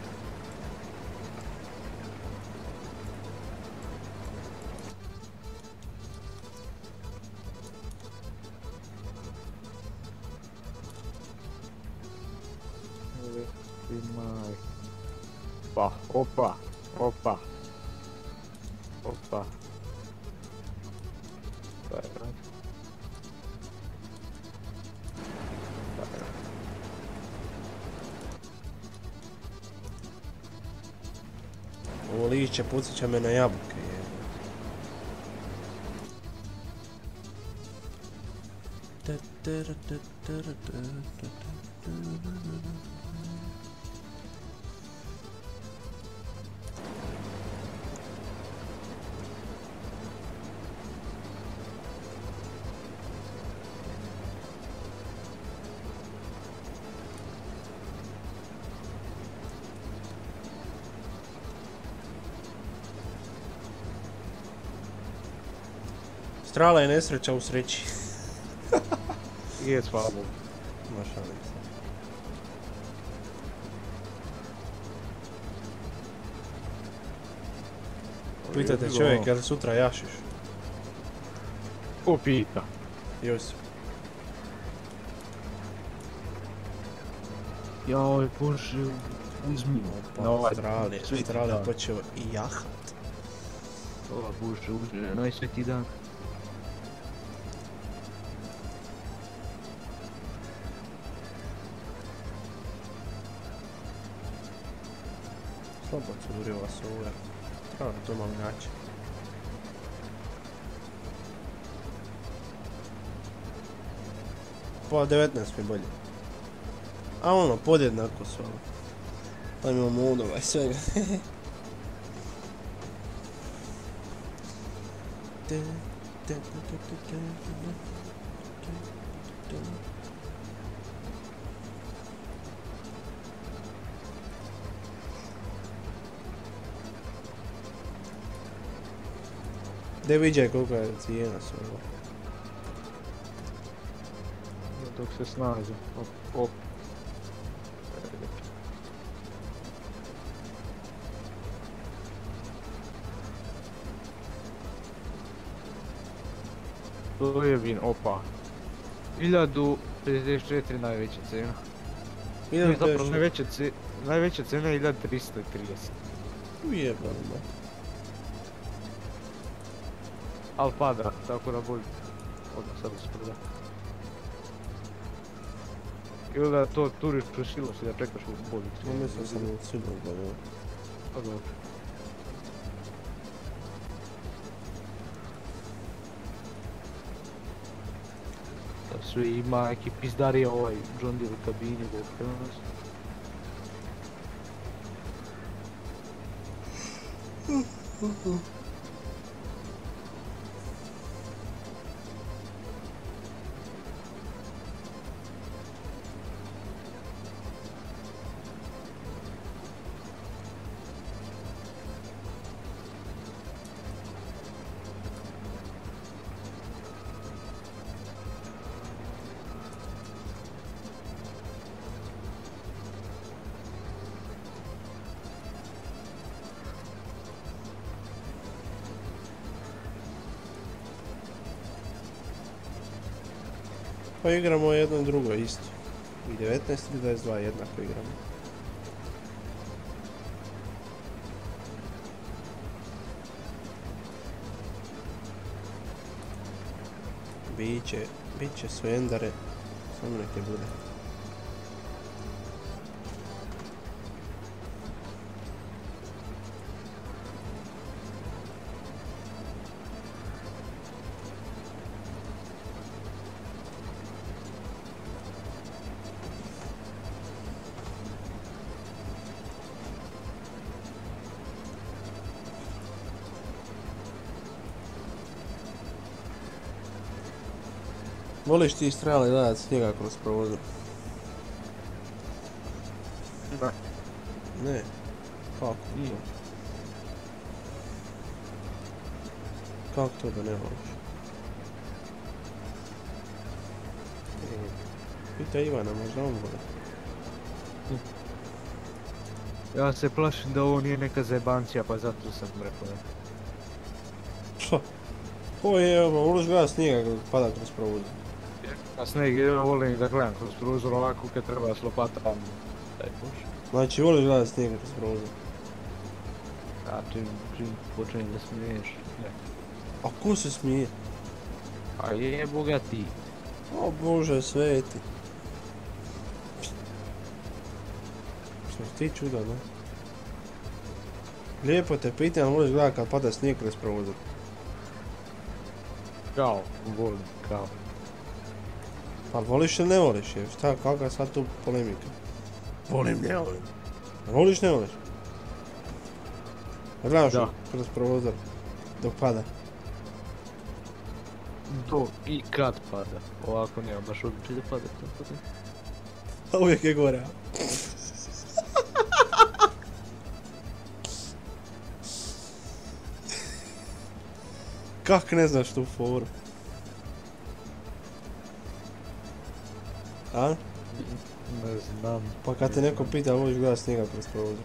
[SPEAKER 3] Imaj. Pa, opa, opa. Opa. Daj, daj. Daj.
[SPEAKER 1] Ovo lišće podsjeća me na jabuke. Strala je nesreća u sreći.
[SPEAKER 3] Je, hvala Bogu.
[SPEAKER 1] Ma šalim se. Pitate čovjek, jel sutra jašiš?
[SPEAKER 3] Ko pita?
[SPEAKER 1] Josip.
[SPEAKER 3] Joj, Bože, uzmi.
[SPEAKER 1] Pa
[SPEAKER 3] ovaj
[SPEAKER 1] Strali,
[SPEAKER 3] sveti
[SPEAKER 1] Strali
[SPEAKER 3] dan.
[SPEAKER 1] je počeo i jahat.
[SPEAKER 3] O, Bože, uzmi, najsveti dan.
[SPEAKER 1] Slabo curio vas ove. Treba to malo naći. Pa devetnaest mi bolje. A ono, podjednako su ono. Pa imamo modova i svega. Da viđaj koliko je cijena su ovo.
[SPEAKER 3] Dok se snađe. Op, op. To je vin, opa. hiljadu pedeset četiri najveća cena. Ne, zapravo najveća cena, najveća cena je hiljadu tristo trideset.
[SPEAKER 1] Ujebano.
[SPEAKER 3] Al pada, tako da bolje. Odmah sad uspreda. Ili da to turiš kroz silos i da čekaš u bolju.
[SPEAKER 1] No mislim sam u silos gledao.
[SPEAKER 3] Pa dobro. Da sve ima neki pizdarija ovaj John Deere u kabini, bog te nas.
[SPEAKER 1] Pa igramo jedno i drugo isto. I devetnaest i dvadeset dva jednako igramo. Biće, biće svendare, samo neke bude. Voliš ti Strale gledat snijega kroz prozor?
[SPEAKER 3] Ne.
[SPEAKER 1] Ne. Kako
[SPEAKER 3] I.
[SPEAKER 1] to? Kako to da ne voliš? E, Pita Ivana, možda on voli.
[SPEAKER 3] Ja se plašim da ovo nije neka zajebancija, pa zato sam rekao ne.
[SPEAKER 1] Što? Ovo je, evo, voliš gledat snijega kad pada kroz prozor.
[SPEAKER 3] A sneg, ja volim da gledam kroz prozor ovako kad treba s lopatom. Daj Bože.
[SPEAKER 1] Znači, voliš gledat snijega kroz prozor?
[SPEAKER 3] A čim, čim počinje da smiješ, ne.
[SPEAKER 1] A ko se smije?
[SPEAKER 3] A je bogati.
[SPEAKER 1] O Bože sveti. Što ti čuda, ne? Lijepo te pitam, voliš gledat kad pada snijeg kroz prozor?
[SPEAKER 3] Kao, volim, kao.
[SPEAKER 1] Pa voliš ili ne voliš, je? Šta, kakva je sad tu polemika? Volim, ne volim. Voliš, ne voliš? A gledaš
[SPEAKER 3] Da.
[SPEAKER 1] kroz prozor dok pada?
[SPEAKER 3] To i kad pada. Ovako nema baš običaj da pada, tako da.
[SPEAKER 1] A uvijek je gore. Kak ne znaš tu foru? A?
[SPEAKER 3] Ne znam.
[SPEAKER 1] Pa kad te neko pita, voliš gledat snijega kroz prozor.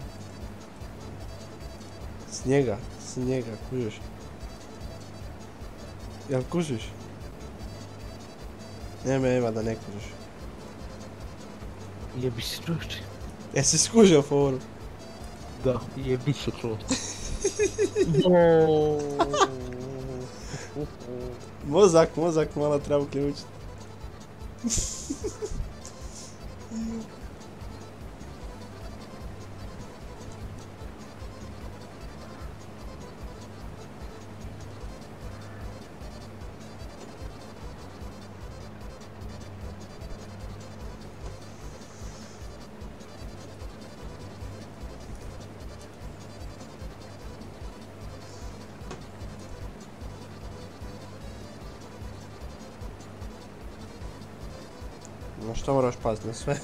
[SPEAKER 1] Snijega, snijega, kužiš? Jel kužiš? Nema Eva da ne kužiš.
[SPEAKER 3] Jebi se čovječe.
[SPEAKER 1] Jesi skužio foru?
[SPEAKER 3] Da, jebi se čovječe.
[SPEAKER 1] Mozak, mozak, malo treba uključiti. No što moraš paziti na sve?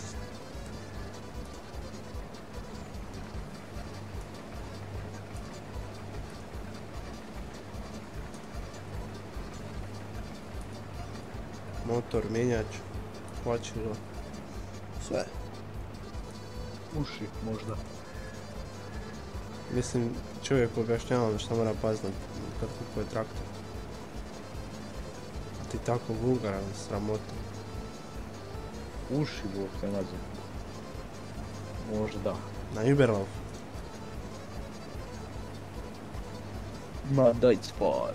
[SPEAKER 1] Motor, mjenjač, kvačilo, sve.
[SPEAKER 3] Uši, možda.
[SPEAKER 1] Mislim, čovjek objašnjava što mora paziti kad kupuje traktor. Ti tako vulgaran, sramota.
[SPEAKER 3] Uši bog te nađe. Možda.
[SPEAKER 1] Na Uberlauf.
[SPEAKER 3] Ma daj spar.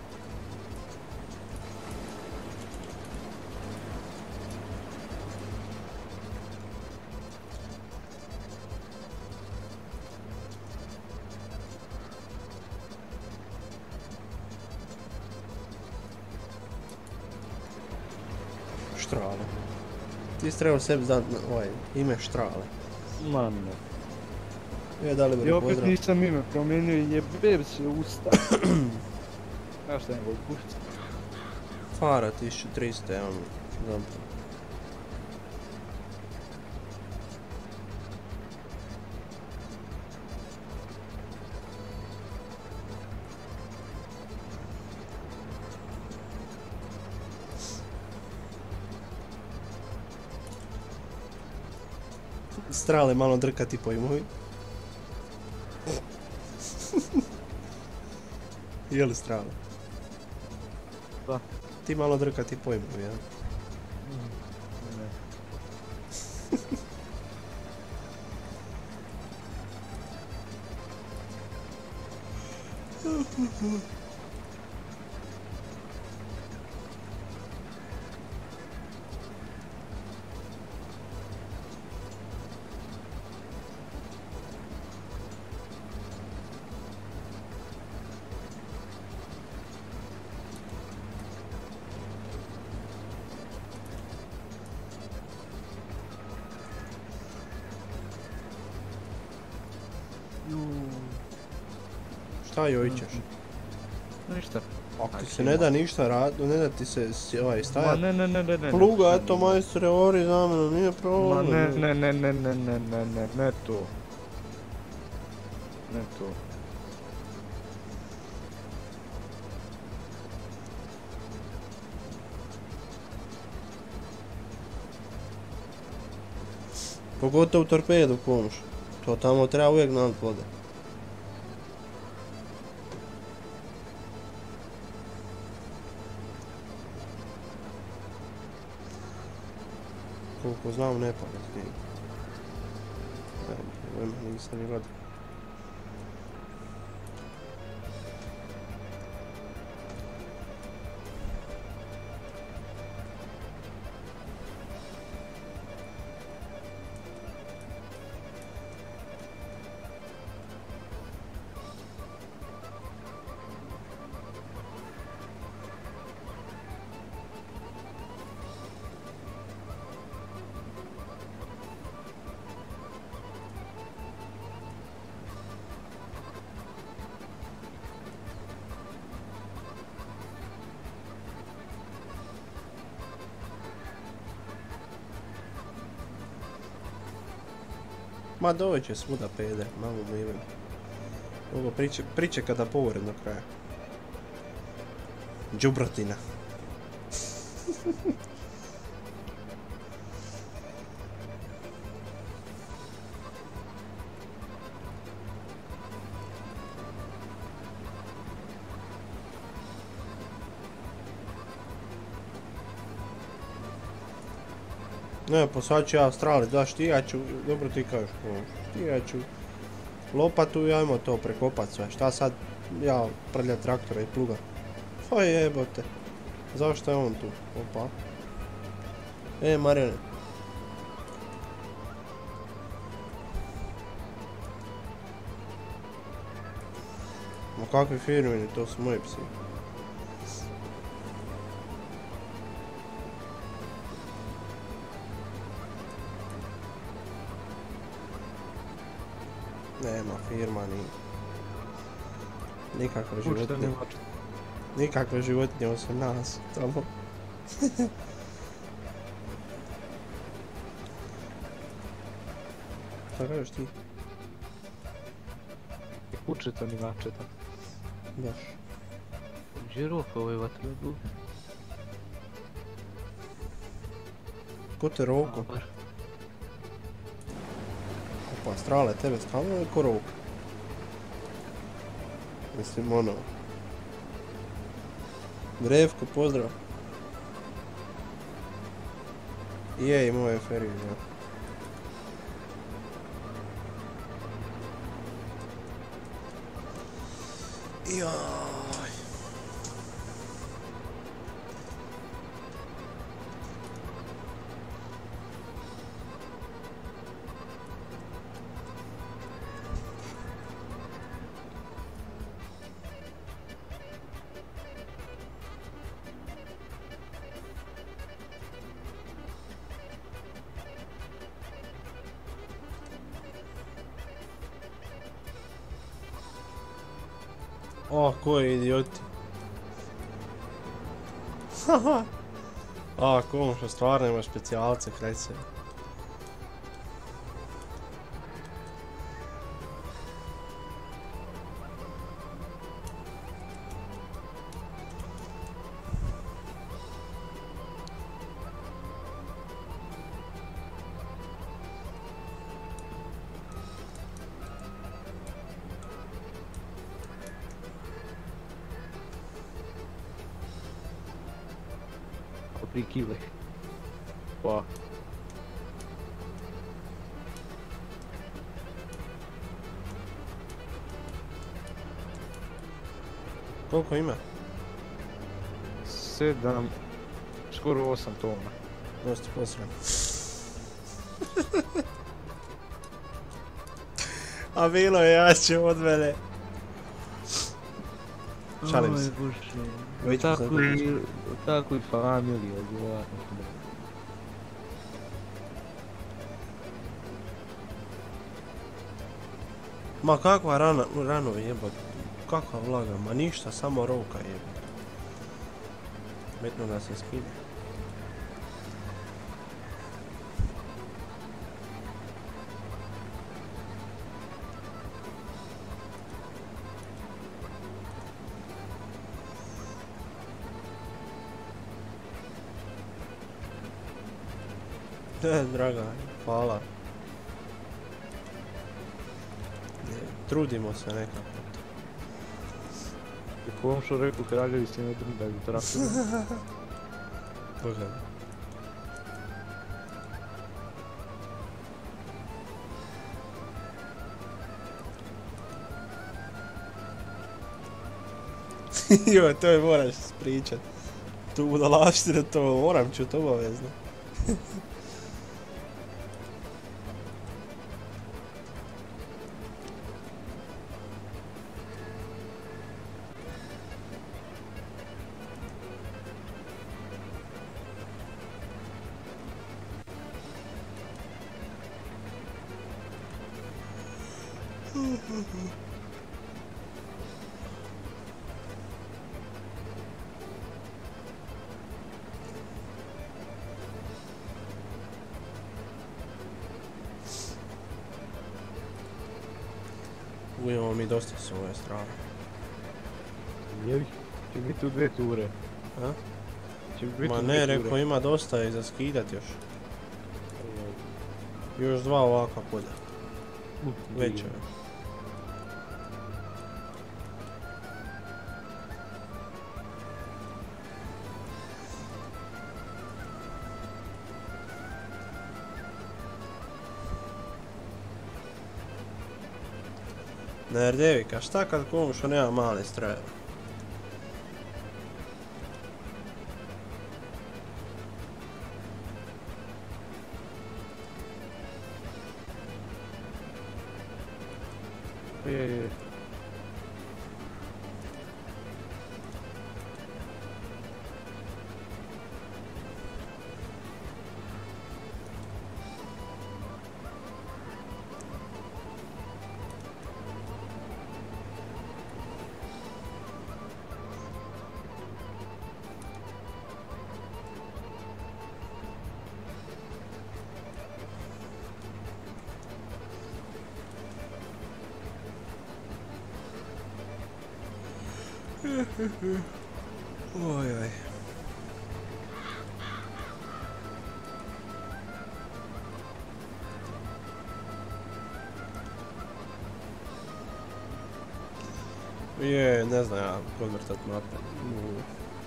[SPEAKER 1] Štrale. Ti si trebao sebi znat ovaj, ime Štrale.
[SPEAKER 3] Ma ne.
[SPEAKER 1] Je, da li
[SPEAKER 3] I
[SPEAKER 1] bi
[SPEAKER 3] opet
[SPEAKER 1] pozdrav?
[SPEAKER 3] nisam ime promijenio i jebem se usta. Znaš šta je mogu pušiti?
[SPEAKER 1] Fara tisuću tristo, ja vam znam. Strale malo drkati pojmovi. Je li strale?
[SPEAKER 3] Da.
[SPEAKER 1] Ti malo drkati pojmovi, ja?
[SPEAKER 3] Ne.
[SPEAKER 1] Šta jojčeš?
[SPEAKER 3] Ništa.
[SPEAKER 1] Ako ti se ne da ništa raditi, ne da ti se s- ovaj
[SPEAKER 3] Ma
[SPEAKER 1] stajati.
[SPEAKER 3] ne, ne, ne, ne, ne.
[SPEAKER 1] Pluga, eto majstore, ori za mene, nije
[SPEAKER 3] Ma
[SPEAKER 1] problem.
[SPEAKER 3] ne, ne, ne, ne, ne, ne, ne, ne, ne to. Ne to.
[SPEAKER 1] Pogotovo torpedu komš. To tamo treba uvijek nad vode. Koliko znam ne pada snijeg. Evo, nisam ni gledao. Ma dođe svuda peder, malo mu ime. Ovo priče, priče kada povore do kraja. Đubratina. Ne, pa sad ću ja strali, daš ti, ja ću, dobro ti kažeš, ti ja ću lopatu i ajmo to prekopat sve, šta sad ja prljat traktora i pluga. Pa jebote, zašto je on tu? Opa. E, Marijane. Ma kakvi firmini, to su moji psi. Nema firma ni... Nikakve životinje. Nikakve životinje osim nas, tamo. Šta kažeš ti?
[SPEAKER 3] Kućica ni mačeta.
[SPEAKER 1] Baš.
[SPEAKER 2] Žirofa ovaj vatrenu.
[SPEAKER 1] Ko te roko? Opa, strale tebe stalno je ko roka. Mislim ono... Drevko, pozdrav. Je, imao je feriju, ja. Jaj. O, koji idioti. Haha. A, kom što stvarno ima specijalce kraj sebe.
[SPEAKER 3] Tri kile. Pa.
[SPEAKER 1] Koliko ima?
[SPEAKER 3] Sedam, skoro osam tona.
[SPEAKER 1] Dosta posram. A bilo je jače od mene. Šalim se. Već
[SPEAKER 3] Tako i, tako i familija, odgovarno.
[SPEAKER 1] Ma kakva rana, rano jebot. Kakva vlaga, ma ništa, samo roka jebot. Metno da se skine. Draga, hvala. Trudimo se nekako.
[SPEAKER 3] I kom što rekao kraljevi se ne drndaju traktoru.
[SPEAKER 1] Pogledaj. Jo, to je moraš ispričat. Tu budalaštine to moram čut obavezno. Ujemo mi dosta s ove strane.
[SPEAKER 3] Jevi, će biti u dve ture.
[SPEAKER 1] A?
[SPEAKER 3] Će biti
[SPEAKER 1] Ma
[SPEAKER 3] u
[SPEAKER 1] ne,
[SPEAKER 3] dve
[SPEAKER 1] rekao
[SPEAKER 3] ture.
[SPEAKER 1] ima dosta i za skidat još. Još dva ovakva polja.
[SPEAKER 3] Uh,
[SPEAKER 1] Veće
[SPEAKER 3] divno.
[SPEAKER 1] još. Ne, Devika, šta kad komšo nema male strojeve?
[SPEAKER 3] Je, je.
[SPEAKER 1] Oj, oj. Je, ne znam ja konvertat mape. Mm.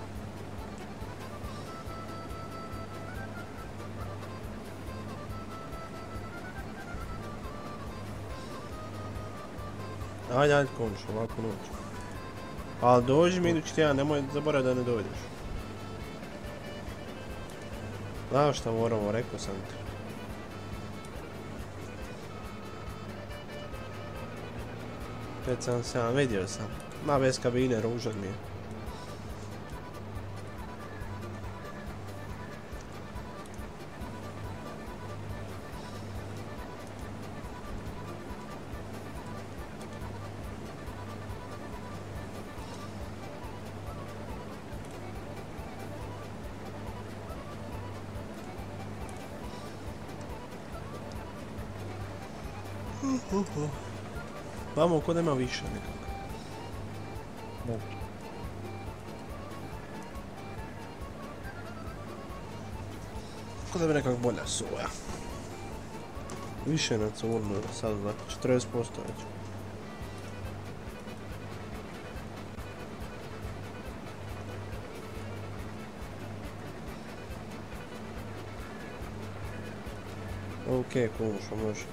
[SPEAKER 1] Ajde, ajde, konč, ovako noć. Ali dođi mi idući tjedan, nemoj zaboraviti da ne dođeš. Znaš šta moramo, rekao sam ti. pet sedam sedam, vidio sam. Ma bez kabine, ružan mi je. Vamo ko nema više nekako.
[SPEAKER 3] Moguće.
[SPEAKER 1] Ko da bi nekak bolja soja. Više na crno sad, znači četrdeset posto već. Okej, komušo, može.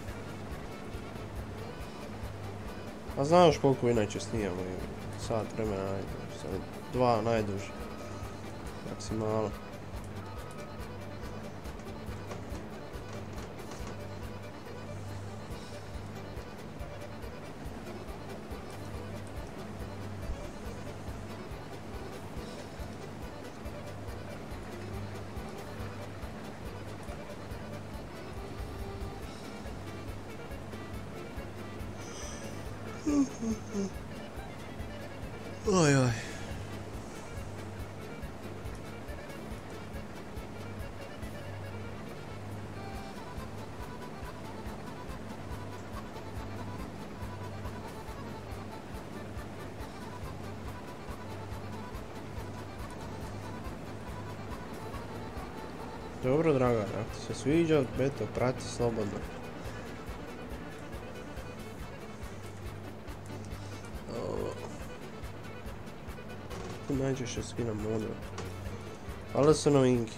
[SPEAKER 1] A znaš koliko inače snijamo, sat vremena najduže, dva najduže, maksimalo. Oj, oj. Dobro, draga, ako ti se sviđa, eto, prati slobodno. Najčešće skinam modu. Ali su novinki.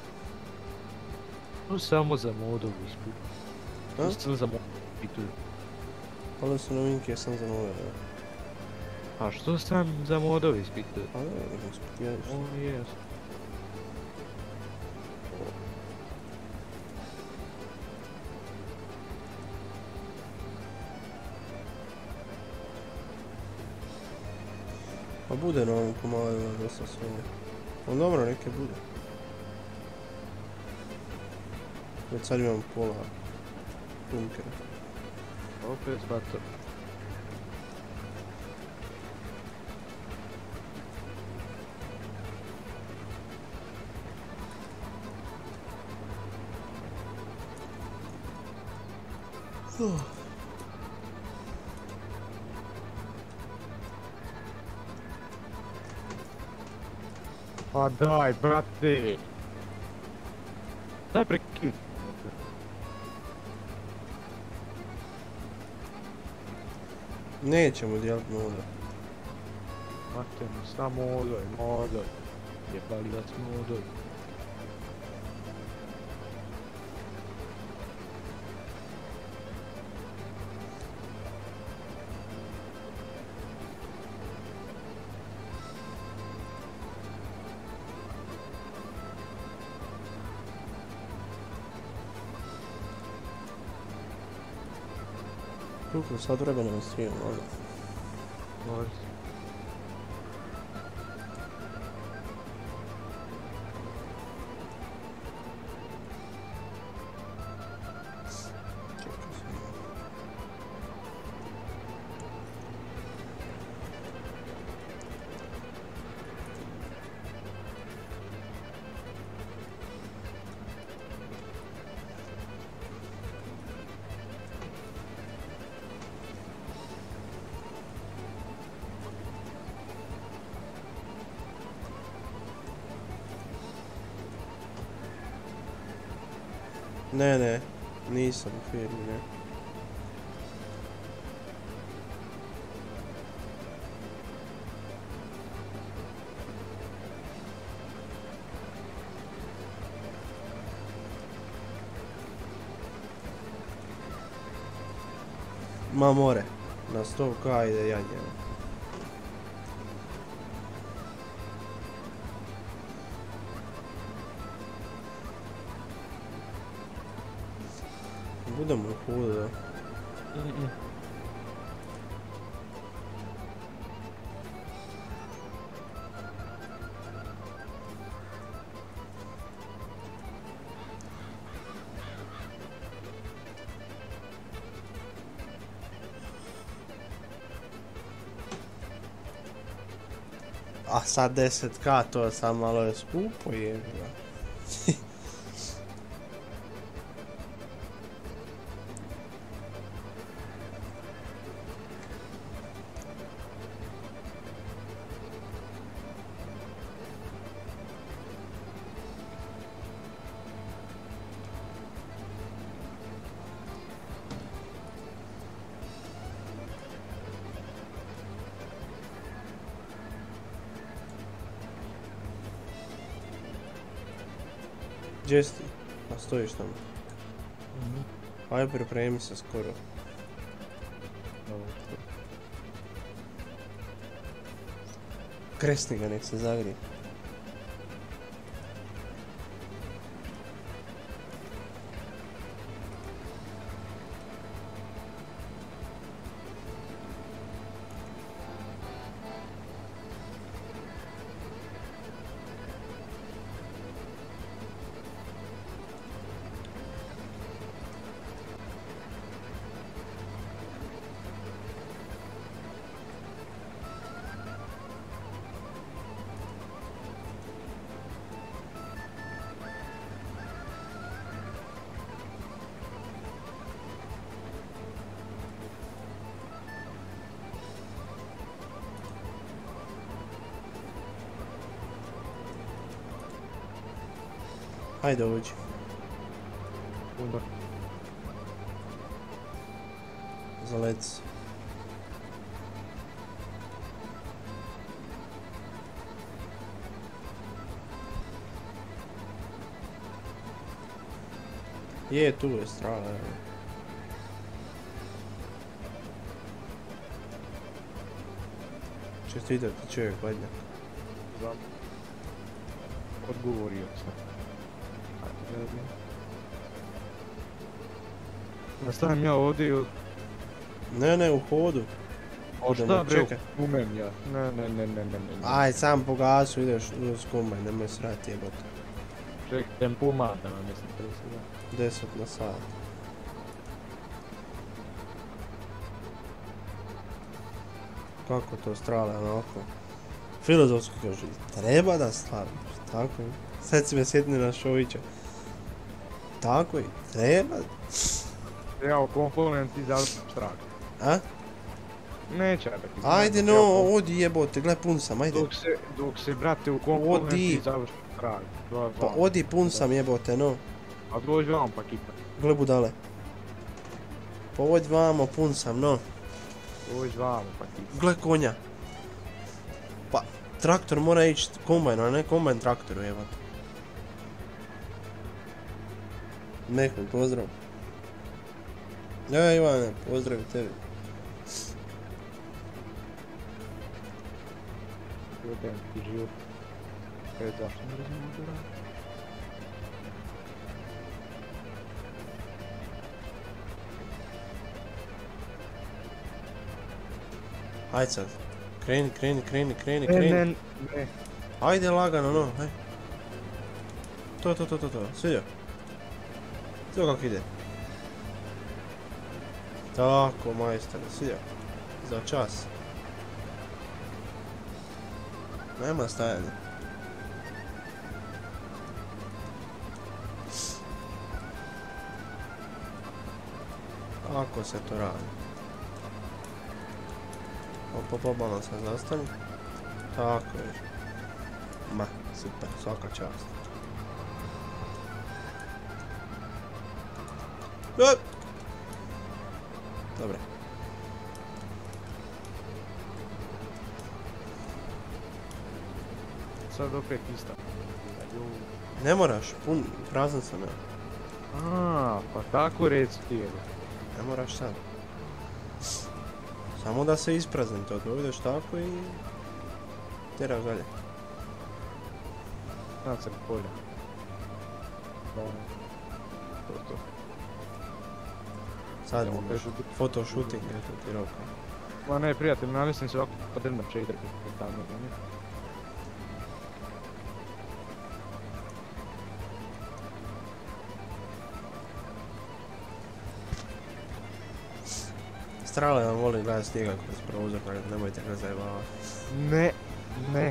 [SPEAKER 3] No samo za modu ispit.
[SPEAKER 1] A?
[SPEAKER 3] Samo za modu ispituju.
[SPEAKER 1] Ali su novinki, ja sam za nove.
[SPEAKER 3] A što sam za modu ispituju?
[SPEAKER 1] A da, da ispituješ.
[SPEAKER 3] O, jes. Pa bude na ovom komadu dosta svega. Ali dobro, neke bude. Već sad imam pola bunkera. Opet bater.
[SPEAKER 1] Oh.
[SPEAKER 3] Pa daj, brate! Daj prekid!
[SPEAKER 1] Nećemo dijelit moda.
[SPEAKER 3] Mate mi, samo odoj, modoj. Jebali da smo odoj.
[SPEAKER 1] Koliko sad vremena vam streamam, ali?
[SPEAKER 3] Može.
[SPEAKER 1] Ne, ne, nisam u firmi, ne. Ma more, na sto ka ide janje. Budemo u hodu, da.
[SPEAKER 3] Mm-mm.
[SPEAKER 1] A sad deset ka to sam malo je skupo je. Gdje si ti? A stojiš tamo.
[SPEAKER 3] Mhm.
[SPEAKER 1] Ajde pripremi se skoro.
[SPEAKER 3] Dobro.
[SPEAKER 1] Kresni ga, nek se zagrije. Hajde uđi.
[SPEAKER 3] Udar.
[SPEAKER 1] Zaleti se. Je, tu je strana. Čestitam ti čovjek, valjda.
[SPEAKER 3] Znam. Odgovorio sam. Ajde, gledam. Nastavim ja ovdje i od...
[SPEAKER 1] Ne, ne, u hodu.
[SPEAKER 3] O
[SPEAKER 1] Idemo,
[SPEAKER 3] šta bre,
[SPEAKER 1] čekaj.
[SPEAKER 3] umem ja. Ne, ne, ne, ne, ne, ne.
[SPEAKER 1] Aj, sam po gasu ideš uz kombaj, nemoj srati jebote.
[SPEAKER 3] Čekaj, tempo mada, mislim, prije svega.
[SPEAKER 1] deset na sat. Kako to strale onako? Filozofski kaže, treba da slaviš, tako je. Sad si me sjetni na Šovića. Tako je, treba.
[SPEAKER 3] Evo, komponent ti završi štrak.
[SPEAKER 1] A?
[SPEAKER 3] Neće da ti...
[SPEAKER 1] Ajde no, odi jebote, gle pun sam, ajde.
[SPEAKER 3] Dok se, dok se, brate, u komponent
[SPEAKER 1] Odi.
[SPEAKER 3] ti završi štrak.
[SPEAKER 1] Pa odi pun sam jebote, no.
[SPEAKER 3] A dođi vam pa kipa.
[SPEAKER 1] Gle budale. Pa odi vamo, pun sam, no.
[SPEAKER 3] Dođi vam pa kipa.
[SPEAKER 1] Gle konja. Pa, traktor mora ići kombajn, a ne kombajn traktoru, jebote. Nekom, pozdrav. Ja, Ivane, pozdrav tebi.
[SPEAKER 3] Gledam ti život. Kaj, zašto ne razumijem da radim?
[SPEAKER 1] Ajde sad. Kreni, kreni, kreni, kreni,
[SPEAKER 3] Ne,
[SPEAKER 1] kreni.
[SPEAKER 3] ne, ne.
[SPEAKER 1] Ajde lagano, no, haj. To, to, to, to, to, svidio. Svidio kako ide. Tako, majstore, svidio. Za čas. Nema stajanja. Kako se to radi? Opa, pa, balans se zastani. Tako je. Ma, super, svaka čast. E! Dobre.
[SPEAKER 3] Sad opet ista.
[SPEAKER 1] Ne moraš, pun, prazan sam ja.
[SPEAKER 3] A, pa tako reci ti je.
[SPEAKER 1] Ne moraš sad. Samo da se ispraznim to, dovedeš tako i... tjeraš dalje.
[SPEAKER 3] Nacrt polja. Da. To, to.
[SPEAKER 1] Sad
[SPEAKER 3] Evo,
[SPEAKER 1] imaš
[SPEAKER 3] kažu-
[SPEAKER 1] photoshooting, eto ti roka.
[SPEAKER 3] Ma ne, prijatelj, namislim se ovako pa drma će igrati tamo, ne?
[SPEAKER 1] Strale vam voli gledat snijega kroz prozor, tako da nemojte ga zajebavati.
[SPEAKER 3] Ne, ne.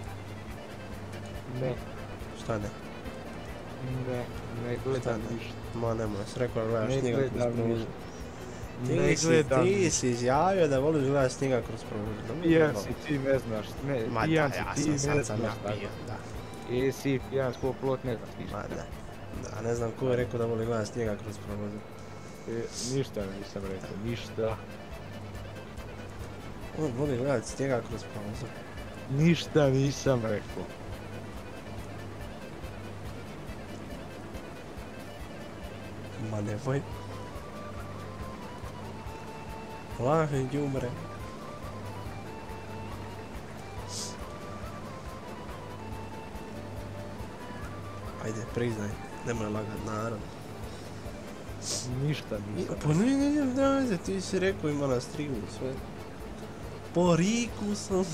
[SPEAKER 3] Ne,
[SPEAKER 1] Šta ne?
[SPEAKER 3] ne, ne gledam
[SPEAKER 1] ne?
[SPEAKER 3] ništa.
[SPEAKER 1] Ma nemoj, si rekao da gledaš
[SPEAKER 3] Ne
[SPEAKER 1] snijega kroz
[SPEAKER 3] gledam
[SPEAKER 1] prozor.
[SPEAKER 3] ništa.
[SPEAKER 1] Ti
[SPEAKER 3] Ne
[SPEAKER 1] si,
[SPEAKER 3] gledam
[SPEAKER 1] ti
[SPEAKER 3] ništa.
[SPEAKER 1] si izjavio da voliš gledat snijega kroz prozor. Da mi
[SPEAKER 3] Pijan
[SPEAKER 1] je
[SPEAKER 3] si, ti ne znaš, ne,
[SPEAKER 1] Ma da,
[SPEAKER 3] pijan si,
[SPEAKER 1] ja
[SPEAKER 3] ti
[SPEAKER 1] sam,
[SPEAKER 3] ne
[SPEAKER 1] sad sam ja
[SPEAKER 3] znaš tako.
[SPEAKER 1] pijan, da.
[SPEAKER 3] Jesi pijan svoj plot, ne znaš ti
[SPEAKER 1] Ma
[SPEAKER 3] šta.
[SPEAKER 1] ne. Da, ne znam ko je rekao da voli gledat snijega kroz prozor.
[SPEAKER 3] E, ništa nisam rekao, ništa.
[SPEAKER 1] On voli gledat snijega kroz prozor.
[SPEAKER 3] Ništa nisam rekao.
[SPEAKER 1] Ma nemoj. Lažni đubre. Ajde, priznaj. Nemoj lagat narod.
[SPEAKER 3] Ništa nisam
[SPEAKER 1] Pa ne, ne, ne, ne, ne, ti si rekao ima na streamu sve. Po Riku sam.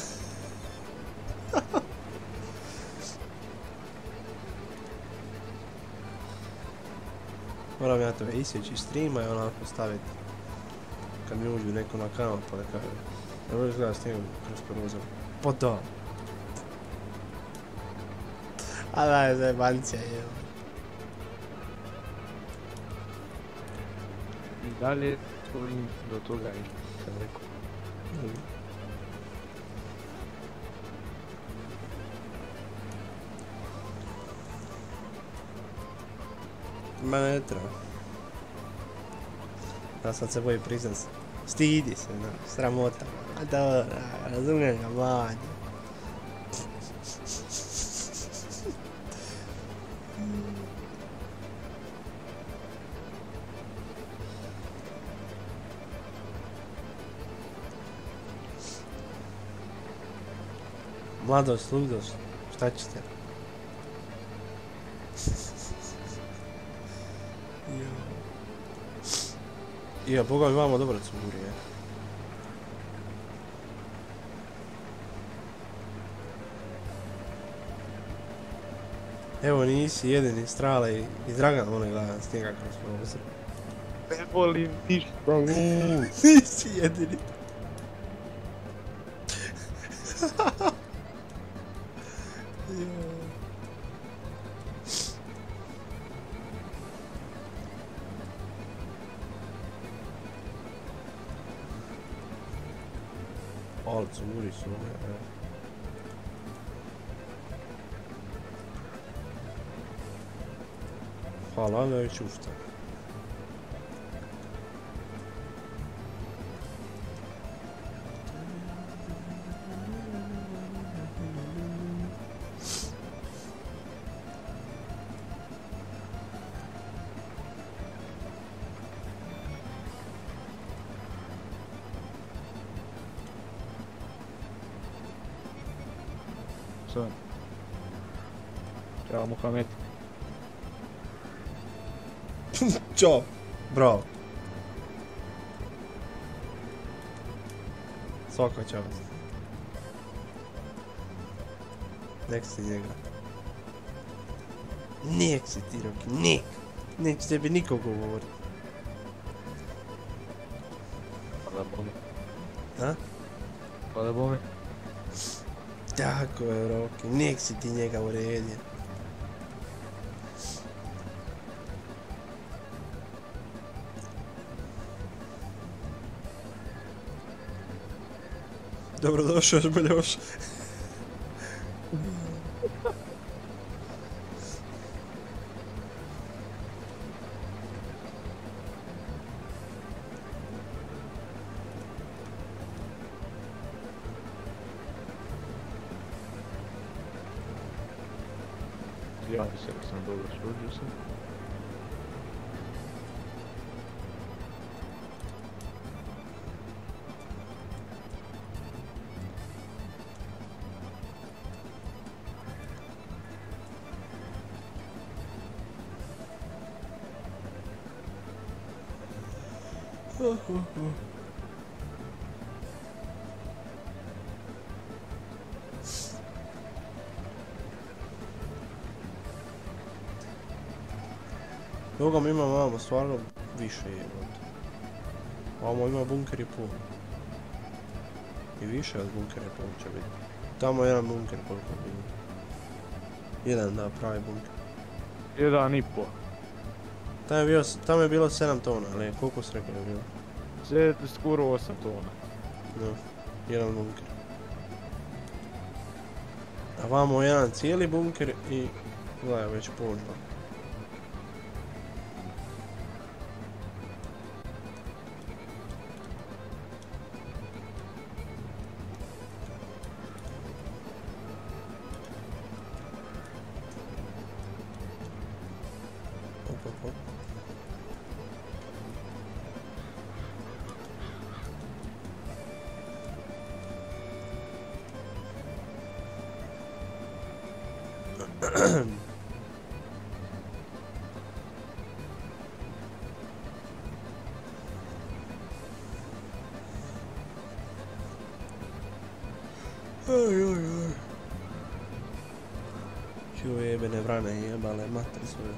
[SPEAKER 1] Moram ja to isjeći iz streama i onako staviti. Kad mi uđu neko na kanal pa da kaže. Ne voliš gledat snijegu kroz prozor. Pa da. A daj, zajebancija je.
[SPEAKER 3] I dalje stojim do toga i sam rekao.
[SPEAKER 1] Ma ne treba. Ja sad se boji priznat. Stidi se, no, sramota. A dobro, razumijem ga, mladi. Mladost, ludost, šta ćete? Ja, boga mi vamo dobro curi, je. Evo nisi jedini Strale i, i Dragan vole gledat snijega kroz prozor.
[SPEAKER 3] Ne volim ništa, uuu.
[SPEAKER 1] Nisi jedini. Ali curi su ove, evo. Hvala, ne je čufta.
[SPEAKER 3] Son. Ćao Muhamed.
[SPEAKER 1] Ćao. Bravo. Svaka čast. Nek si njega. Nek si ti, Roki, nek. Neće tebi niko govorit.
[SPEAKER 3] Hvala bome.
[SPEAKER 1] A?
[SPEAKER 3] Hvala bome.
[SPEAKER 1] Tako je, Roki, nek si ti njega uredio. Dobrodošao, Žbeljoš.
[SPEAKER 3] Ja se sam dobro služio sam.
[SPEAKER 1] Toga mi ima vamo stvarno više jebote. Vamo ima bunker i pol. I više od bunkera i pol će biti. Tamo je jedan bunker koliko je bilo. Jedan, da, pravi bunker.
[SPEAKER 3] Jedan i po.
[SPEAKER 1] Tamo je, bio, tamo je bilo sedam tona, ali koliko si rekao je bilo?
[SPEAKER 3] Sve skoro osam tona.
[SPEAKER 1] No, jedan bunker. A vamo jedan cijeli bunker i gledaj već pol. Oj, oj, oj. Čuo jebene vrane jebale mater svoje.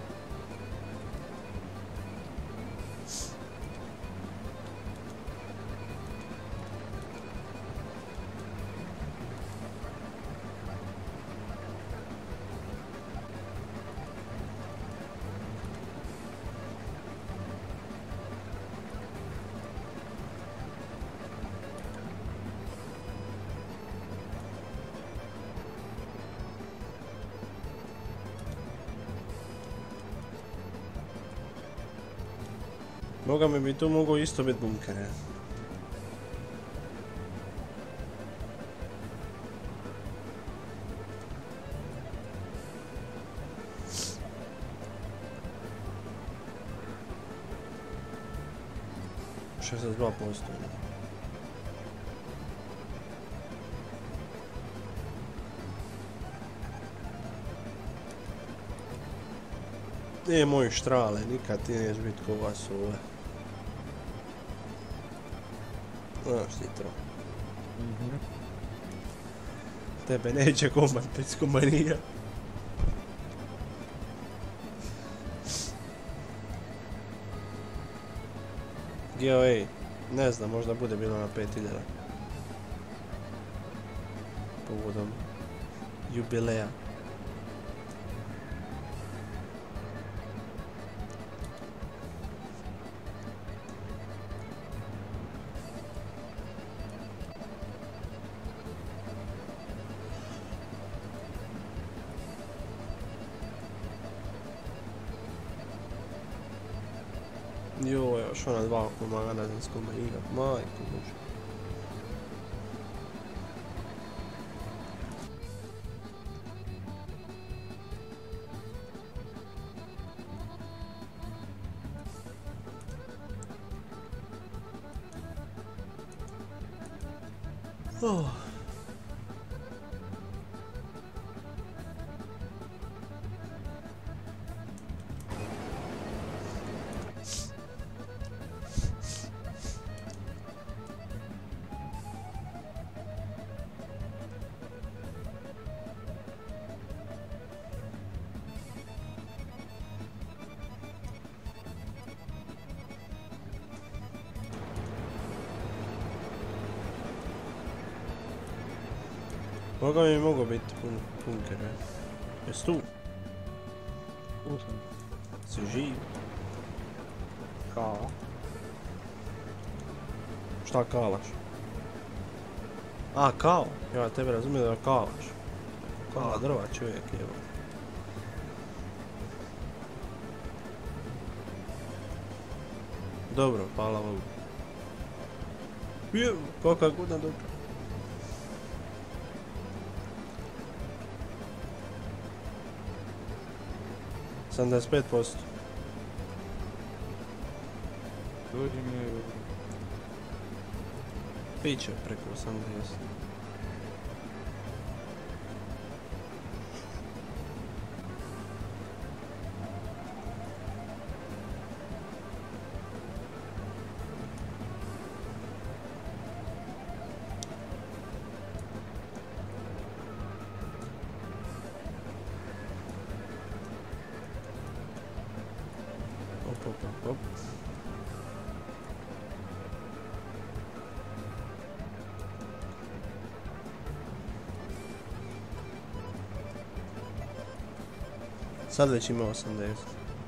[SPEAKER 1] Boga mi bi tu mogao isto biti bunker, ja. šezdeset dva posto. Nije moji štrale, nikad ti neš biti ko vas ove. Znaš ti to.
[SPEAKER 3] Mhm.
[SPEAKER 1] Tebe neće komad bez komanija. Geo, ej, ne znam, možda bude bilo na pet hiljada. Povodom jubileja. Jo, još ona dva komada, ne znam s kome igrat, majko bože. Oh. Koga mi mogo biti pun, bunker, je? Jes tu?
[SPEAKER 3] Tu sam.
[SPEAKER 1] Si živ?
[SPEAKER 3] Kao?
[SPEAKER 1] Šta kalaš? A, kao? Ja tebe razumijem da kalaš. Kala drva čovjek, evo. Dobro, hvala vam. Je, kakva je godina dobra. sedamdeset pet posto.
[SPEAKER 3] Dođi mi...
[SPEAKER 1] Piće preko osamdeset. Op, op, op, op. Sad već ima osamdeset.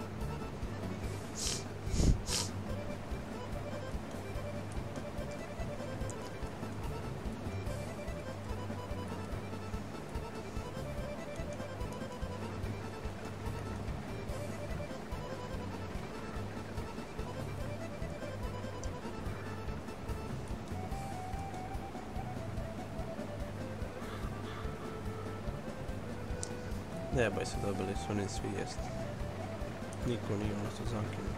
[SPEAKER 1] Ne boj se, dobili su oni svi jest. Niko nije ono što zakinut.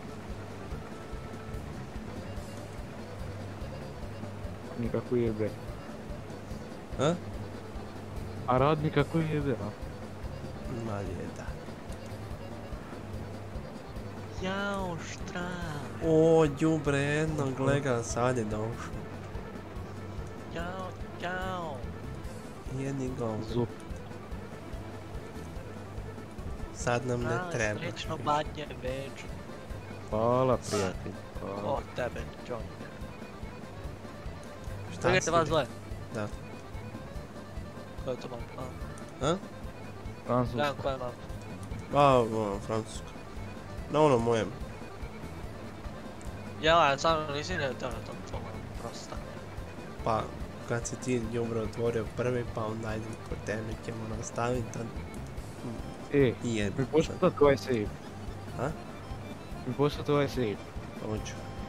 [SPEAKER 3] Nikako jebe.
[SPEAKER 1] A?
[SPEAKER 3] A rad nikako jebe, a?
[SPEAKER 1] Ma je da.
[SPEAKER 4] Jao, štra.
[SPEAKER 1] O, djubre jedno, glega, sad je došao.
[SPEAKER 4] Jao, jao.
[SPEAKER 1] Jedni go.
[SPEAKER 3] Zup.
[SPEAKER 1] Sad nam ne
[SPEAKER 4] A,
[SPEAKER 1] treba.
[SPEAKER 4] srećno badnje večer.
[SPEAKER 3] Hvala, prijatelj. Hvala.
[SPEAKER 4] O, tebe, John.
[SPEAKER 1] Šta
[SPEAKER 4] Čekajte
[SPEAKER 1] si?
[SPEAKER 4] vas dvoje.
[SPEAKER 1] Da.
[SPEAKER 4] Ko je to mam?
[SPEAKER 1] A?
[SPEAKER 3] Francuska.
[SPEAKER 4] Gledam ko je mam.
[SPEAKER 1] A, ono, francusko. Na onom mojem.
[SPEAKER 4] Jela, ja samo nisi ne to na tom tvojom, prosto.
[SPEAKER 1] Pa, kad si ti djubre otvorio prvi, pa onda idem kod tebe, ćemo nastaviti, tad...
[SPEAKER 3] E,
[SPEAKER 1] I je.
[SPEAKER 3] mi pošli tvoj save.
[SPEAKER 1] A?
[SPEAKER 3] Mi pošli tvoj save.
[SPEAKER 1] Hoću.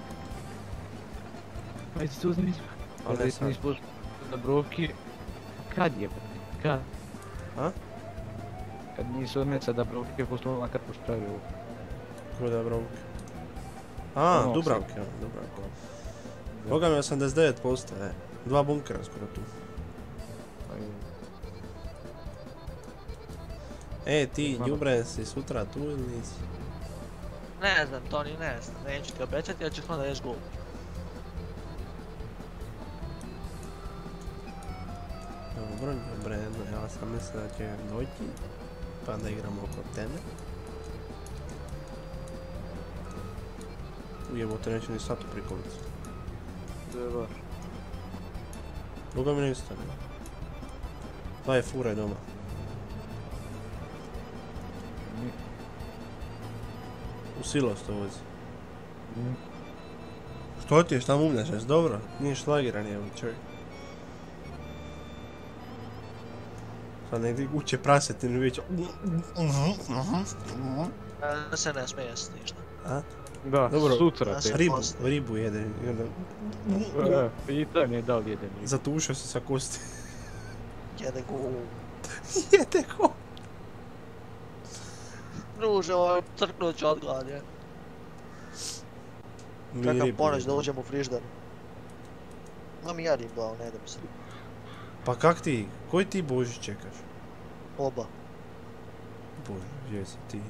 [SPEAKER 3] Ajde, tu znam izbog.
[SPEAKER 1] Ali
[SPEAKER 3] Ali
[SPEAKER 1] ne
[SPEAKER 3] ti
[SPEAKER 1] sad.
[SPEAKER 3] nisi pošli na brovki. Kad je? Kad?
[SPEAKER 1] A?
[SPEAKER 3] Kad nisi odmeca da brovke poslala kad pošpravio ovo.
[SPEAKER 1] Kuda Dubravke? A,
[SPEAKER 3] Ono,
[SPEAKER 1] Dubravke, ono, Dubravke. Boga mi osamdeset devet posto, e. Dva bunkera skoro tu.
[SPEAKER 3] Ajde.
[SPEAKER 1] E, ti,
[SPEAKER 3] Malo.
[SPEAKER 1] Djubre, si sutra tu ili nisi?
[SPEAKER 4] Ne znam, to ni ne znam. Neću ti obećati, ja ću onda ješ gol.
[SPEAKER 1] Dobro, Djubre, ja sam mislio da će doći, pa da igramo oko tebe. Ujebote, neću ni satu prikolicu.
[SPEAKER 3] Dobar.
[SPEAKER 1] Boga mi ništa ne. Daj, furaj doma.
[SPEAKER 3] Mi-
[SPEAKER 1] U silos to vozi.
[SPEAKER 3] mi-
[SPEAKER 1] Što ti je, šta mumljaš, jes dobro? Nije šlagiran je čovjek. Sad negdje uće prasetinu viće.
[SPEAKER 4] Da se ne smije jesti ništa.
[SPEAKER 1] A?
[SPEAKER 3] Da,
[SPEAKER 1] Dobro.
[SPEAKER 3] sutra
[SPEAKER 4] Ja
[SPEAKER 3] te.
[SPEAKER 4] sam-
[SPEAKER 1] Ribu, ribu jede. I onda
[SPEAKER 3] E, pitanje je da li jedem ribu.
[SPEAKER 1] zatušao se sa kosti.
[SPEAKER 4] Jede gol.
[SPEAKER 1] Jede ko?
[SPEAKER 4] Druže, ovo crknut ću od gladje.
[SPEAKER 1] Mi
[SPEAKER 4] Čekam
[SPEAKER 1] ribu
[SPEAKER 4] ponoć da
[SPEAKER 1] jedemo.
[SPEAKER 4] uđem u frižder. Imam i ja ribu, ali ne idem se.
[SPEAKER 1] Pa kak ti, koji ti Boži čekaš?
[SPEAKER 4] Oba.
[SPEAKER 1] Bože, gdje si ti?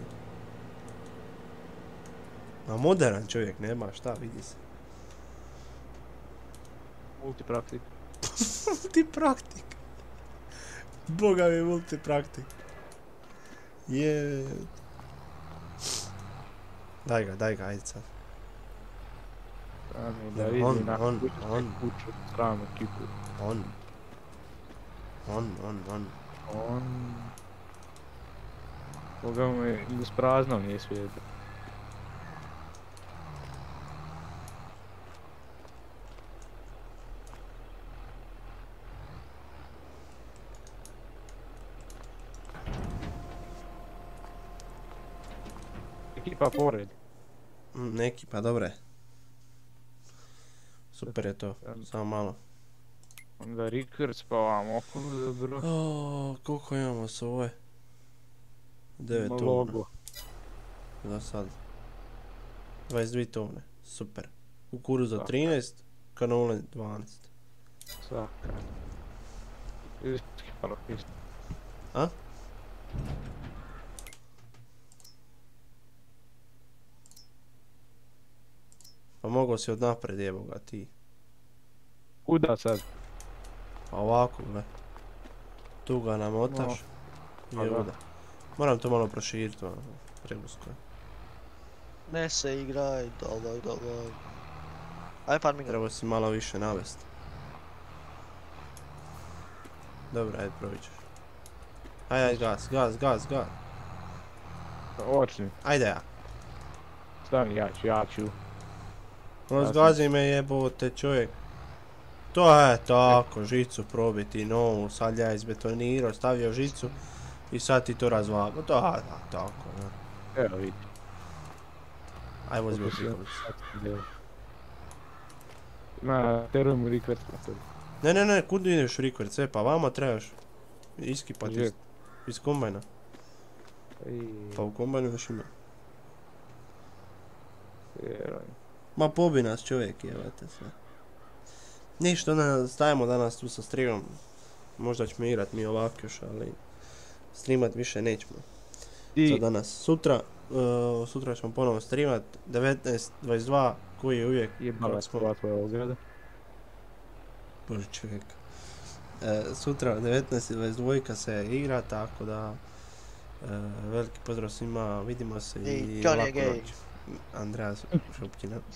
[SPEAKER 1] Ma modern čovjek, nema šta, vidi se.
[SPEAKER 3] Multipraktik.
[SPEAKER 1] Multipraktik. Boga mi multipraktik. Je. Daj ga, daj ga, ajde sad.
[SPEAKER 3] Stani, da
[SPEAKER 1] On,
[SPEAKER 3] vidi na
[SPEAKER 1] on,
[SPEAKER 3] kuću,
[SPEAKER 1] on.
[SPEAKER 3] kuću, stranu kipu.
[SPEAKER 1] On. On, on, on.
[SPEAKER 3] On... Koga mu je isprazno nije svijetlo. Ekipa pored.
[SPEAKER 1] Mm, neki, pa dobre. Super je to, samo malo.
[SPEAKER 3] Onda Rickard spavamo okolo dobro.
[SPEAKER 1] O, koliko imamo s ove? devet
[SPEAKER 3] Ima
[SPEAKER 1] tona.
[SPEAKER 3] logo.
[SPEAKER 1] Za sad. dvadeset dvije tone, super. Kukuruza
[SPEAKER 3] Svaka.
[SPEAKER 1] trinaest, kanole dvanaest.
[SPEAKER 3] Svaka. Iski palopist.
[SPEAKER 1] A? Pa mogao si od napred jeboga ti.
[SPEAKER 3] Kuda sad?
[SPEAKER 1] Pa ovako, gle. Tu ga namotaš.
[SPEAKER 3] No.
[SPEAKER 1] I
[SPEAKER 3] Pa da.
[SPEAKER 1] onda. Moram to malo proširiti, ono, pregusko je.
[SPEAKER 4] Ne se igraj, davaj, davaj. Aj par minuta.
[SPEAKER 1] Treba si malo više navesti. Dobro, ajde probit ćeš. Ajde, ajde, gas, gas, gas, gas.
[SPEAKER 3] Očni.
[SPEAKER 1] Ajde ja.
[SPEAKER 3] Stani, ja ću, ja ću.
[SPEAKER 1] Ono
[SPEAKER 3] Ja sam-
[SPEAKER 1] zgazi me jebote čovjek. To je tako, žicu probiti novu, sad ja izbetonirao, stavio žicu i sad ti to razvago. Da, da, tako, ne.
[SPEAKER 3] Evo vidi.
[SPEAKER 1] Ajmo
[SPEAKER 3] Koliko
[SPEAKER 1] zbog
[SPEAKER 3] si ja-
[SPEAKER 1] prikolicu.
[SPEAKER 3] Ma, terujem mu Rickard.
[SPEAKER 1] Ne, ne, ne, kud ideš Rikvert, sve, pa vama trebaš iskipati iz,
[SPEAKER 3] Gdje?
[SPEAKER 1] iz kombajna. Pa u kombajnu još ima. Ma pobi nas čovjek, jebate sve. Ništa, onda stajemo danas tu sa streamom. Možda ćemo igrat mi ovako još, ali streamat više nećemo. Za
[SPEAKER 3] I
[SPEAKER 1] danas. Sutra, uh, sutra ćemo ponovo streamat, devetnaest dvadeset dva, koji je uvijek,
[SPEAKER 3] jebala
[SPEAKER 1] kako smo-
[SPEAKER 3] spova tvoja ograda.
[SPEAKER 1] Bože čovjek. E, sutra devetnaest dvadeset dva se igra, tako da e, veliki pozdrav svima, vidimo se
[SPEAKER 4] I
[SPEAKER 1] i
[SPEAKER 4] Johnny je
[SPEAKER 1] laku
[SPEAKER 4] gay.
[SPEAKER 1] noć. Andreas Šupkina.